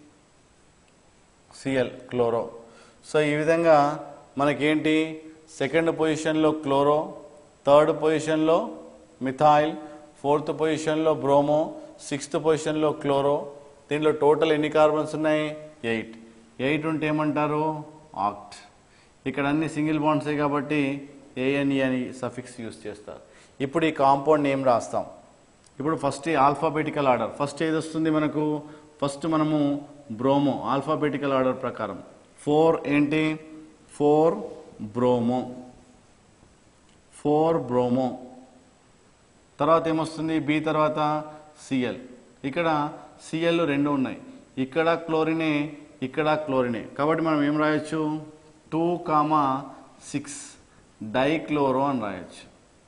Cl, క్లోరో. సో ఈ విధంగా మనకేంటి, సెకండ్ పొజిషన్లో క్లోరో, థర్డ్ పొజిషన్లో మిథాయిల్, ఫోర్త్ పొజిషన్లో బ్రోమో, సిక్స్త్ పొజిషన్లో క్లోరో. దీంట్లో టోటల్ ఎన్ని కార్బన్స్ ఉన్నాయి, 8. 8 ఉంటే ఏమంటారు, ఆక్ట్. ఇక్కడ అన్ని సింగిల్ బాండ్సే కాబట్టి ANE అని సఫిక్స్ యూజ్ చేస్తారు. ఇప్పుడు ఈ కాంపౌండ్ నేమ్ రాస్తాం. ఇప్పుడు ఫస్ట్ ఆల్ఫాబెటికల్ ఆర్డర్. ఫస్ట్ ఏది వస్తుంది మనకు, ఫస్ట్ మనము బ్రోమో ఆల్ఫాబెటికల్ ఆర్డర్ ప్రకారం 4 ఏంటి, 4 బ్రోమో, 4 బ్రోమో. తర్వాత ఏమొస్తుంది, బి తర్వాత Cl. ఇక్కడ Cl 2 ఉన్నాయి, ఇక్కడ క్లోరినే, ఇక్కడ క్లోరినే. కాబట్టి మనం ఏం రాయొచ్చు, 2,6 డైక్లోరో అని రాయొచ్చు.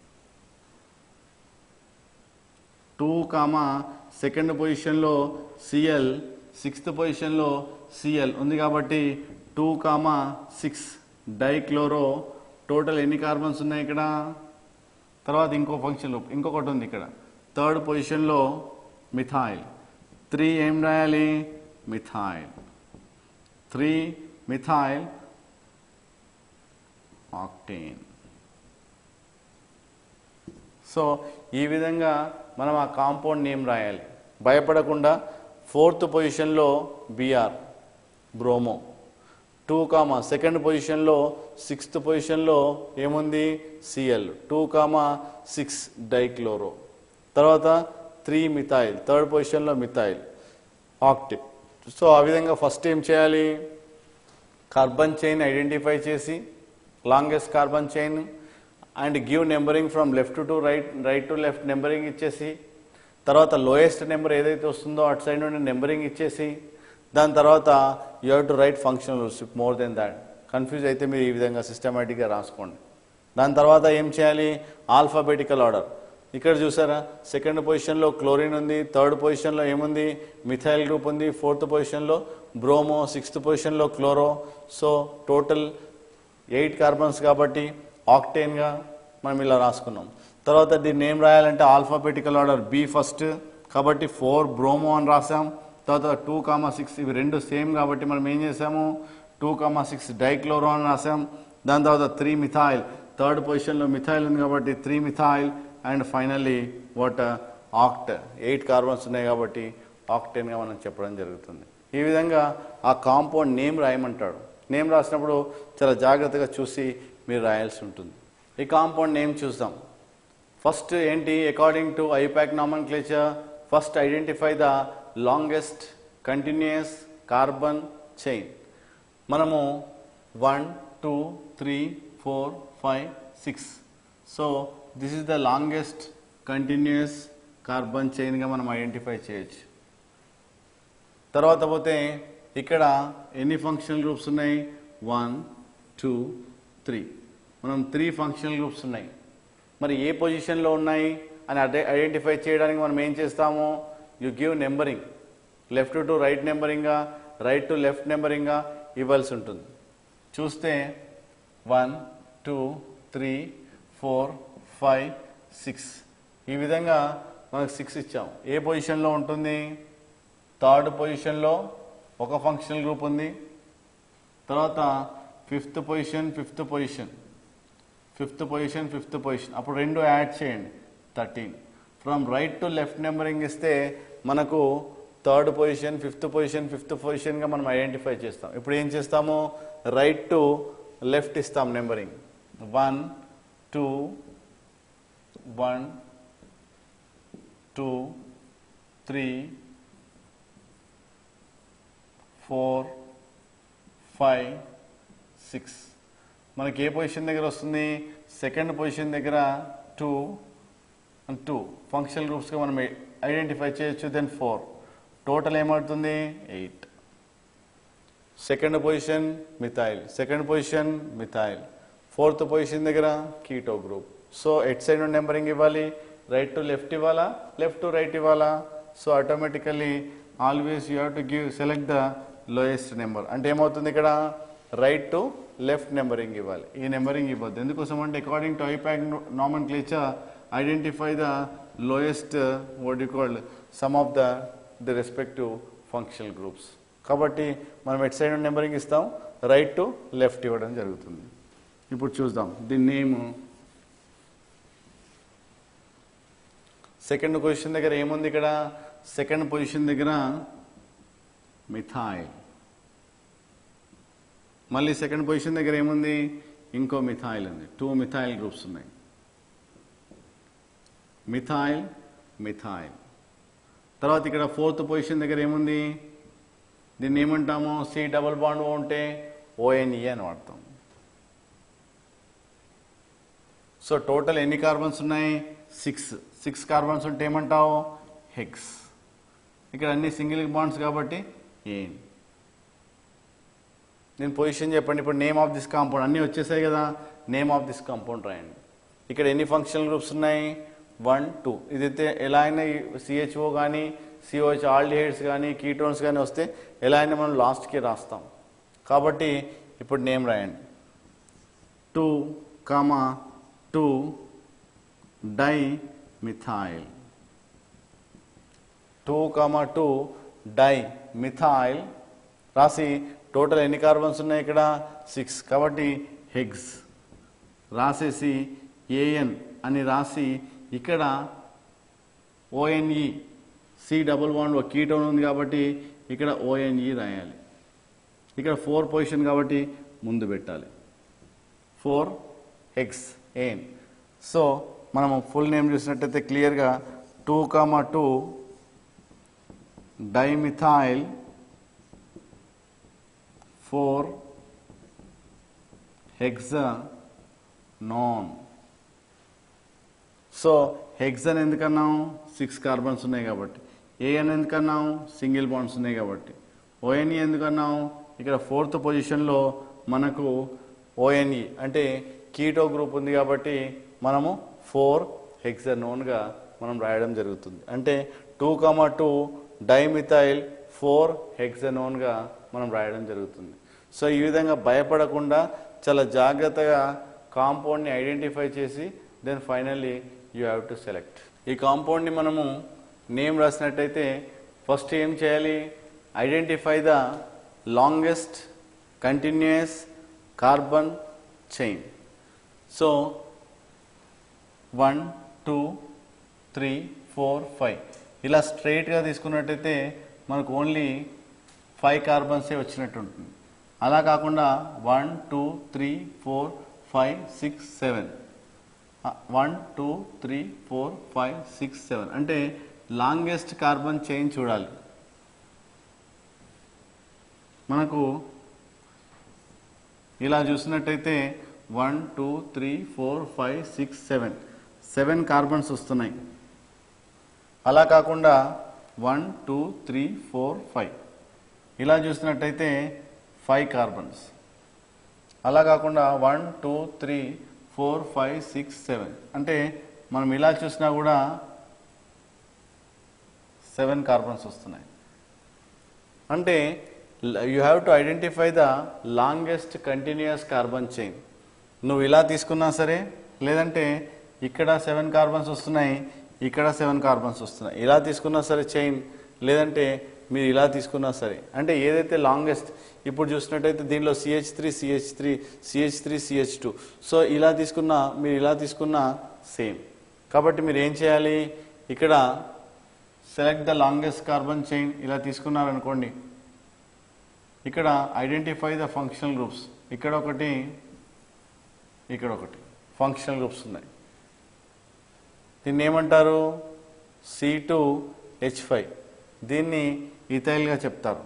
2, సెకండ్ పొజిషన్లో Cl, సిక్స్త్ పొజిషన్లో Cl ఉంది కాబట్టి 2,6 డైక్లోరో. టోటల్ ఎన్ని కార్బన్స్ ఉన్నాయి ఇక్కడ. తర్వాత ఇంకో ఫంక్షన్ ఇంకొకటి ఉంది ఇక్కడ, థర్డ్ పొజిషన్లో మిథాయిల్. 3 ఏం రాయాలి, మిథాయిల్. 3 methyl octane. సో ఈ విధంగా మనం ఆ కాంపౌండ్ నేమ్ రాయాలి భయపడకుండా. ఫోర్త్ పొజిషన్లో Br, బ్రోమో. 2, సెకండ్ పొజిషన్లో, సిక్స్త్ పొజిషన్లో ఏముంది, Cl. 2,6 డైక్లోరో. తర్వాత 3 మిథాయిల్, థర్డ్ పొజిషన్లో మిథాయిల్ ఆక్టేన్. సో ఆ విధంగా ఫస్ట్ ఏం చేయాలి, కార్బన్ చైన్ ఐడెంటిఫై చేసి longest carbon chain and give numbering from left to right, right to left numbering ఇచ్చేసి, తర్వాత లోయెస్ట్ నెంబర్ ఏదైతే వస్తుందో అటు సైడ్ నుండి నెంబరింగ్ ఇచ్చేసి, దాని తర్వాత you have to write functional rules more than that. Confuse అయితే మీరు ఈ విధంగా సిస్టమేటిక్గా రాసుకోండి. దాని తర్వాత ఏం చేయాలి, ఆల్ఫాబెటికల్ ఆర్డర్. ఇక్కడ చూసారా, సెకండ్ పొజిషన్లో క్లోరిన్ ఉంది, థర్డ్ పొజిషన్లో ఏముంది, మిథైల్ గ్రూప్ ఉంది, ఫోర్త్ పొజిషన్లో బ్రోమో, సిక్స్త్ పొజిషన్లో క్లోరో. సో టోటల్ 8 కార్బన్స్ కాబట్టి ఆక్టేన్గా మనం ఇలా రాసుకున్నాం. తర్వాత దీన్ని ఏం రాయాలంటే ఆల్ఫాబెటికల్ ఆర్డర్ బి ఫస్ట్ కాబట్టి 4 బ్రోమో అని రాసాం. తర్వాత 2,6 ఇవి రెండు సేమ్ కాబట్టి మనం ఏం చేసాము, 2,6 డైక్లోరో అని రాసాం. దాని తర్వాత 3 మిథాయిల్, థర్డ్ పొజిషన్లో మిథాయిల్ ఉంది కాబట్టి 3 methyl. And finally what, oct. 8 carbons ఉన్నాయి కాబట్టి ఆక్టేన్గా మనం చెప్పడం జరుగుతుంది. ఈ విధంగా ఆ కాంపౌండ్ నేమ్ రాయమంటాడు. నేమ్ రాసినప్పుడు చాలా జాగ్రత్తగా చూసి మీరు రాయాల్సి ఉంటుంది. ఈ కాంపౌండ్ నేమ్ చూద్దాం. ఫస్ట్ ఏంటి, according to IUPAC nomenclature, first identify the longest continuous carbon chain. మనము 1, 2, 3, 4, 5, 6. So this is the longest continuous carbon చైన్గా మనం ఐడెంటిఫై చేయొచ్చు. తర్వాత పోతే ఇక్కడ ఎన్ని ఫంక్షనల్ గ్రూప్స్ ఉన్నాయి, 1, 2, 3. మనం 3 ఫంక్షనల్ గ్రూప్స్ ఉన్నాయి. మరి ఏ పొజిషన్లో ఉన్నాయి అని ఐడెంటిఫై చేయడానికి మనం ఏం చేస్తాము, you give numbering, left to right నెంబరింగ్గా, రైట్ టు లెఫ్ట్ నెంబరింగ్గా ఇవ్వాల్సి ఉంటుంది. చూస్తే 1, 2, 3, 4, 5, 6 ఈ విధంగా మనకు 6 ఇచ్చాం. ఏ పొజిషన్లో ఉంటుంది, థర్డ్ పొజిషన్లో ఒక ఫంక్షనల్ గ్రూప్ ఉంది. తర్వాత ఫిఫ్త్ పొజిషన్, ఫిఫ్త్ పొజిషన్, అప్పుడు 2 యాడ్ చేయండి, 13. From right to left numbering ఇస్తే మనకు థర్డ్ పొజిషన్, ఫిఫ్త్ పొజిషన్గా మనం ఐడెంటిఫై చేస్తాం. ఇప్పుడు ఏం చేస్తాము, రైట్ టు లెఫ్ట్ ఇస్తాం నెంబరింగ్. 1, 2, 1, 2, 3, 4, 5, 6. మనకి ఏ పొజిషన్ దగ్గర వస్తుంది, సెకండ్ పొజిషన్ దగ్గర 2 ఫంక్షనల్ గ్రూప్స్గా మనం ఐడెంటిఫై చేయొచ్చు. దెన్ 4 టోటల్ ఏమవుతుంది 8. Second position methyl, second position methyl, fourth position దగ్గర keto group. So at side నుండి నెంబరింగ్ ఇవ్వాలి, రైట్ టు లెఫ్ట్ ఇవ్వాలా, లెఫ్ట్ టు రైట్ ఇవ్వాలా. So automatically always you have to select the lowest number. అంటే ఏమవుతుంది ఇక్కడ right to left numbering ఇవ్వాలి, ఈ నెంబరింగ్ ఇవ్వద్దు. ఎందుకోసం అంటే according to IUPAC nomenclature identify the lowest what you called sum of the respective functional groups. కాబట్టి మనం ఎట్ సైడ్ నెంబరింగ్ ఇస్తాం, రైట్ టు లెఫ్ట్ ఇవ్వడం జరుగుతుంది. ఇప్పుడు చూద్దాం దీని నేమ్. సెకండ్ పొజిషన్ దగ్గర ఏముంది ఇక్కడ, సెకండ్ పొజిషన్ దగ్గర మిథైల్. మళ్ళీ సెకండ్ పొజిషన్ దగ్గర ఏముంది, ఇంకో మిథైల్ ఉంది. 2 మిథైల్ గ్రూప్స్ ఉన్నాయి, మిథైల్ మిథైల్. తర్వాత ఇక్కడ ఫోర్త్ పొజిషన్ దగ్గర ఏముంది, దీన్ని ఏమంటాము, సి డబుల్ బాండ్ ఉంటే ONE అని వాడతాం. సో టోటల్ ఎన్ని కార్బన్స్ ఉన్నాయి, 6 కార్బన్స్ ఉంటే ఏమంటావు, హెక్స్. ఇక్కడ అన్ని సింగిల్ బాండ్స్ కాబట్టి ఏం. నేను పొజిషన్ చెప్పండి. ఇప్పుడు నేమ్ ఆఫ్ దిస్ కాంపౌండ్ అన్నీ వచ్చేసాయి కదా, నేమ్ ఆఫ్ దిస్ కాంపౌండ్ రాయండి. ఇక్కడ ఎన్ని ఫంక్షనల్ గ్రూప్స్ ఉన్నాయి, 1 2. ఇదైతే ఎలా అయినా CHO కానీ COH ఆల్డిహైడ్స్ కానీ కీటోన్స్ కానీ వస్తే ఎలా అయినా మనం లాస్ట్కి రాస్తాం. కాబట్టి ఇప్పుడు నేమ్ రాయండి, 2,2 డైమిథైల్, 2,2 డైమిథైల్ రాసి టోటల్ ఎన్ని కార్బన్స్ ఉన్నాయి ఇక్కడ, 6. కాబట్టి హెగ్స్ రాసేసి AN అని రాసి ఇక్కడ ONE, సి డబుల్ బాండ్ ఒక కీటోన్ ఉంది కాబట్టి ఇక్కడ ONE రాయాలి. ఇక్కడ 4 పొజిషన్ కాబట్టి ముందు పెట్టాలి, 4 హెక్స్ ఏన్. సో మనము ఫుల్ నేమ్ చూసినట్టయితే క్లియర్గా 2,2 డైమిథైల్ 4 హెక్సానోన్. సో హెక్సాన్ ఎందుకన్నాం, 6 కార్బన్స్ ఉన్నాయి కాబట్టి. AN ఎందుకన్నాం, సింగిల్ బాండ్స్ ఉన్నాయి కాబట్టి. ONE ఎందుకన్నాం, ఇక్కడ ఫోర్త్ పొజిషన్లో మనకు ONE అంటే కీటో గ్రూప్ ఉంది కాబట్టి మనము 4 హెక్సానోన్గా మనం రాయడం జరుగుతుంది. అంటే 2,2 డైమిథైల్ 4 హెక్సానోన్గా మనం రాయడం జరుగుతుంది. సో ఈ విధంగా భయపడకుండా చాలా జాగ్రత్తగా కాంపౌండ్ని ఐడెంటిఫై చేసి then finally you have to select. ఈ కాంపౌండ్ని మనము నేమ్ రాసినట్టయితే ఫస్ట్ ఏం చేయాలి, identify the longest continuous carbon chain. So 1 2 3 4 5 ఇలా స్ట్రైట్గా తీసుకున్నట్టయితే మనకు ఓన్లీ 5 కార్బన్సే వచ్చినట్టు ఉంటుంది. అలా కాకుండా 1 2 3 4 5 6 7 1 2 3 4 5 6 7 అంటే లాంగెస్ట్ కార్బన్ చైన్ చూడాలి. మనకు ఇలా చూసినట్టయితే 1 2 3 4 5 6 7 కార్బన్స్ వస్తున్నాయి. అలా కాకుండా 1 2 3 4 5 ఇలా చూసినట్టయితే 5 కార్బన్స్. అలా కాకుండా 1 2 3 4 5 6 7 అంటే మనం ఇలా చూసినా కూడా 7 కార్బన్స్ వస్తున్నాయి. అంటే you have to identify the longest continuous carbon chain. నువ్వు ఇలా తీసుకున్నా సరే, లేదంటే ఇక్కడ 7 కార్బన్స్ వస్తున్నాయి, ఇక్కడ 7 కార్బన్స్ వస్తున్నాయి, ఇలా తీసుకున్నా సరే చైన్, లేదంటే మీరు ఇలా తీసుకున్నా సరే. అంటే ఏదైతే లాంగెస్ట్, ఇప్పుడు చూసినట్టయితే దీనిలో CH3 CH3 CH3 CH2, so ఇలా తీసుకున్నా మీరు ఇలా తీసుకున్నా సేమ్. కాబట్టి మీరు ఏం చేయాలి, ఇక్కడ select the longest carbon chain ఇలా తీసుకున్నారనుకోండి, ఇక్కడ ఐడెంటిఫై ద ఫంక్షనల్ గ్రూప్స్, ఇక్కడ ఒకటి ఇక్కడ ఒకటి ఫంక్షనల్ గ్రూప్స్ ఉన్నాయి. దీన్ని ఏమంటారు, C2H5, దీన్ని ఇథైల్గా చెప్తారు.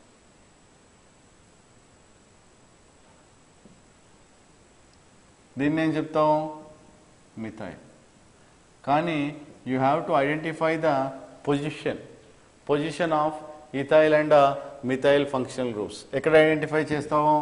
దీన్ని ఏం చెప్తాం, మిథైల్. కానీ you have to identify the position of ethyl and methyl functional groups. ఎక్కడ ఐడెంటిఫై చేస్తాము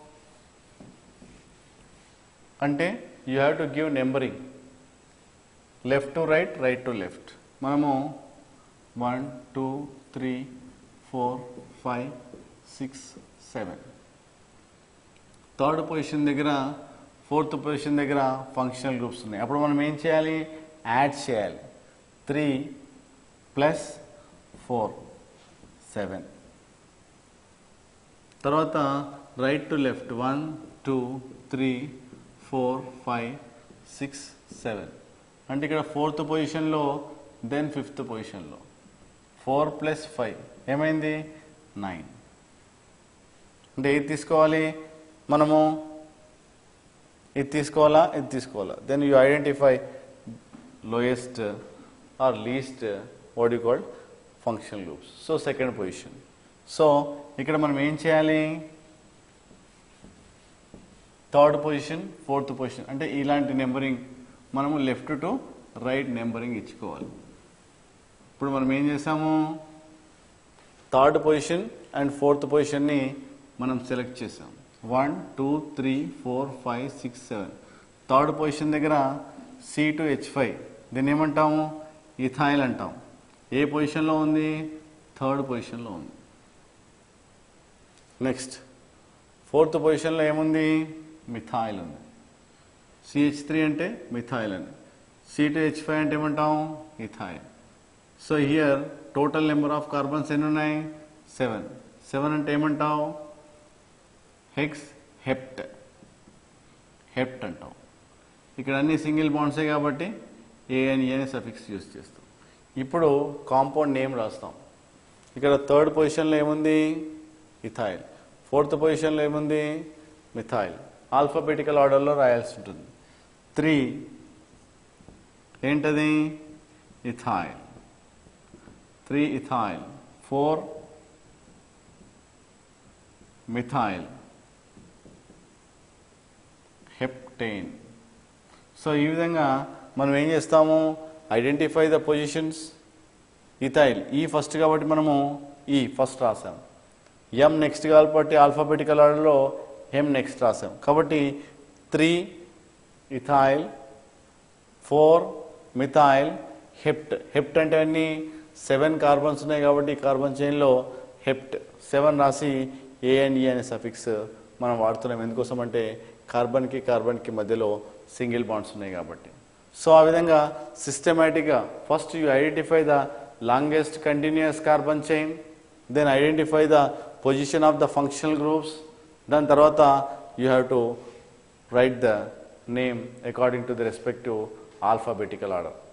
అంటే you have to give numbering left to right, right to left. మనము 1 2 3 4 5 6 7 థర్డ్ పొజిషన్ దగ్గర, ఫోర్త్ పొజిషన్ దగ్గర ఫంక్షనల్ గ్రూప్స్ ఉన్నాయి. అప్పుడు మనం ఏం చేయాలి, యాడ్ చేయాలి. 3 + 4 7. తర్వాత రైట్ టు లెఫ్ట్ 1 2 3 4 5 6 7. అంటే ఇక్కడ ఫోర్త్ పొజిషన్లో, దెన్ ఫిఫ్త్ పొజిషన్లో 4 + 5 ఏమైంది 9. అంటే ఏది తీసుకోవాలి మనము, ఇది తీసుకోవాలా, ఇది తీసుకోవాలా. Then you identify lowest or least what you called functional groups. So second position. So ఇక్కడ మనం ఏం చేయాలి, థర్డ్ పొజిషన్, ఫోర్త్ పొజిషన్ అంటే ఇలాంటి నెంబరింగ్ మనము లెఫ్ట్ టు రైట్ నెంబరింగ్ ఇచ్చుకోవాలి. ఇప్పుడు మనం ఏం చేసాము, థర్డ్ పొజిషన్ అండ్ ఫోర్త్ పొజిషన్ని మనం సెలెక్ట్ చేసాం. 1 2 3 4 5 6 7. థర్డ్ పొజిషన్ దగ్గర C2H5, దీన్ని ఏమంటాము, ఇథైల్ అంటాం. ఏ పొజిషన్లో ఉంది, థర్డ్ పొజిషన్లో ఉంది. నెక్స్ట్ ఫోర్త్ పొజిషన్లో ఏముంది, మిథైల్ ఉంది. CH3 అంటే మిథైల్ అని, C2H5 అంటే ఏమంటాం, ethyl. So here total number of carbons ఎన్ని ఉన్నాయి, 7. 7 అంటే ఏమంటావు, హెక్స్ హెప్ట్, హెప్ట్ అంటాం. ఇక్కడ అన్ని సింగిల్ బాండ్సే కాబట్టి ANE అనే సఫిక్స్ యూజ్ చేస్తాం. ఇప్పుడు కాంపౌండ్ నేమ్ రాస్తాం. ఇక్కడ థర్డ్ పొజిషన్లో ఏముంది, ఇథైల్. ఫోర్త్ పొజిషన్లో ఏముంది, మిథైల్. ఆల్ఫాబెటికల్ ఆర్డర్లో రాయాల్సి ఉంటుంది. 3 ఏంటది, ethyl. 3 ethyl. 4 methyl, heptane. So ఈ విధంగా మనం ఏం చేస్తాము, ఐడెంటిఫై ద పొజిషన్స్. ఇథైల్ ఈ ఫస్ట్ కాబట్టి మనము ఈ ఫస్ట్ రాసాం. ఎం నెక్స్ట్ కాబట్టి ఆల్ఫాబెటికల్ ఆర్డర్లో ఎం నెక్స్ట్ రాసాం. కాబట్టి 3 ఇథైల్, 4 మిథైల్, హెప్ట్. హెప్ట్ అంటే అన్ని 7 కార్బన్స్ ఉన్నాయి కాబట్టి కార్బన్ చైన్లో హెప్ట్ 7 రాసి ANE అనే సఫిక్స్ మనం వాడుతున్నాం. ఎందుకోసం అంటే కార్బన్కి కార్బన్కి మధ్యలో సింగిల్ బాండ్స్ ఉన్నాయి కాబట్టి. సో ఆ విధంగా సిస్టమేటిక్గా first you identify the longest continuous carbon chain, then identify the position of the functional groups, దాని తర్వాత you have to write the name according to the respective alphabetical order.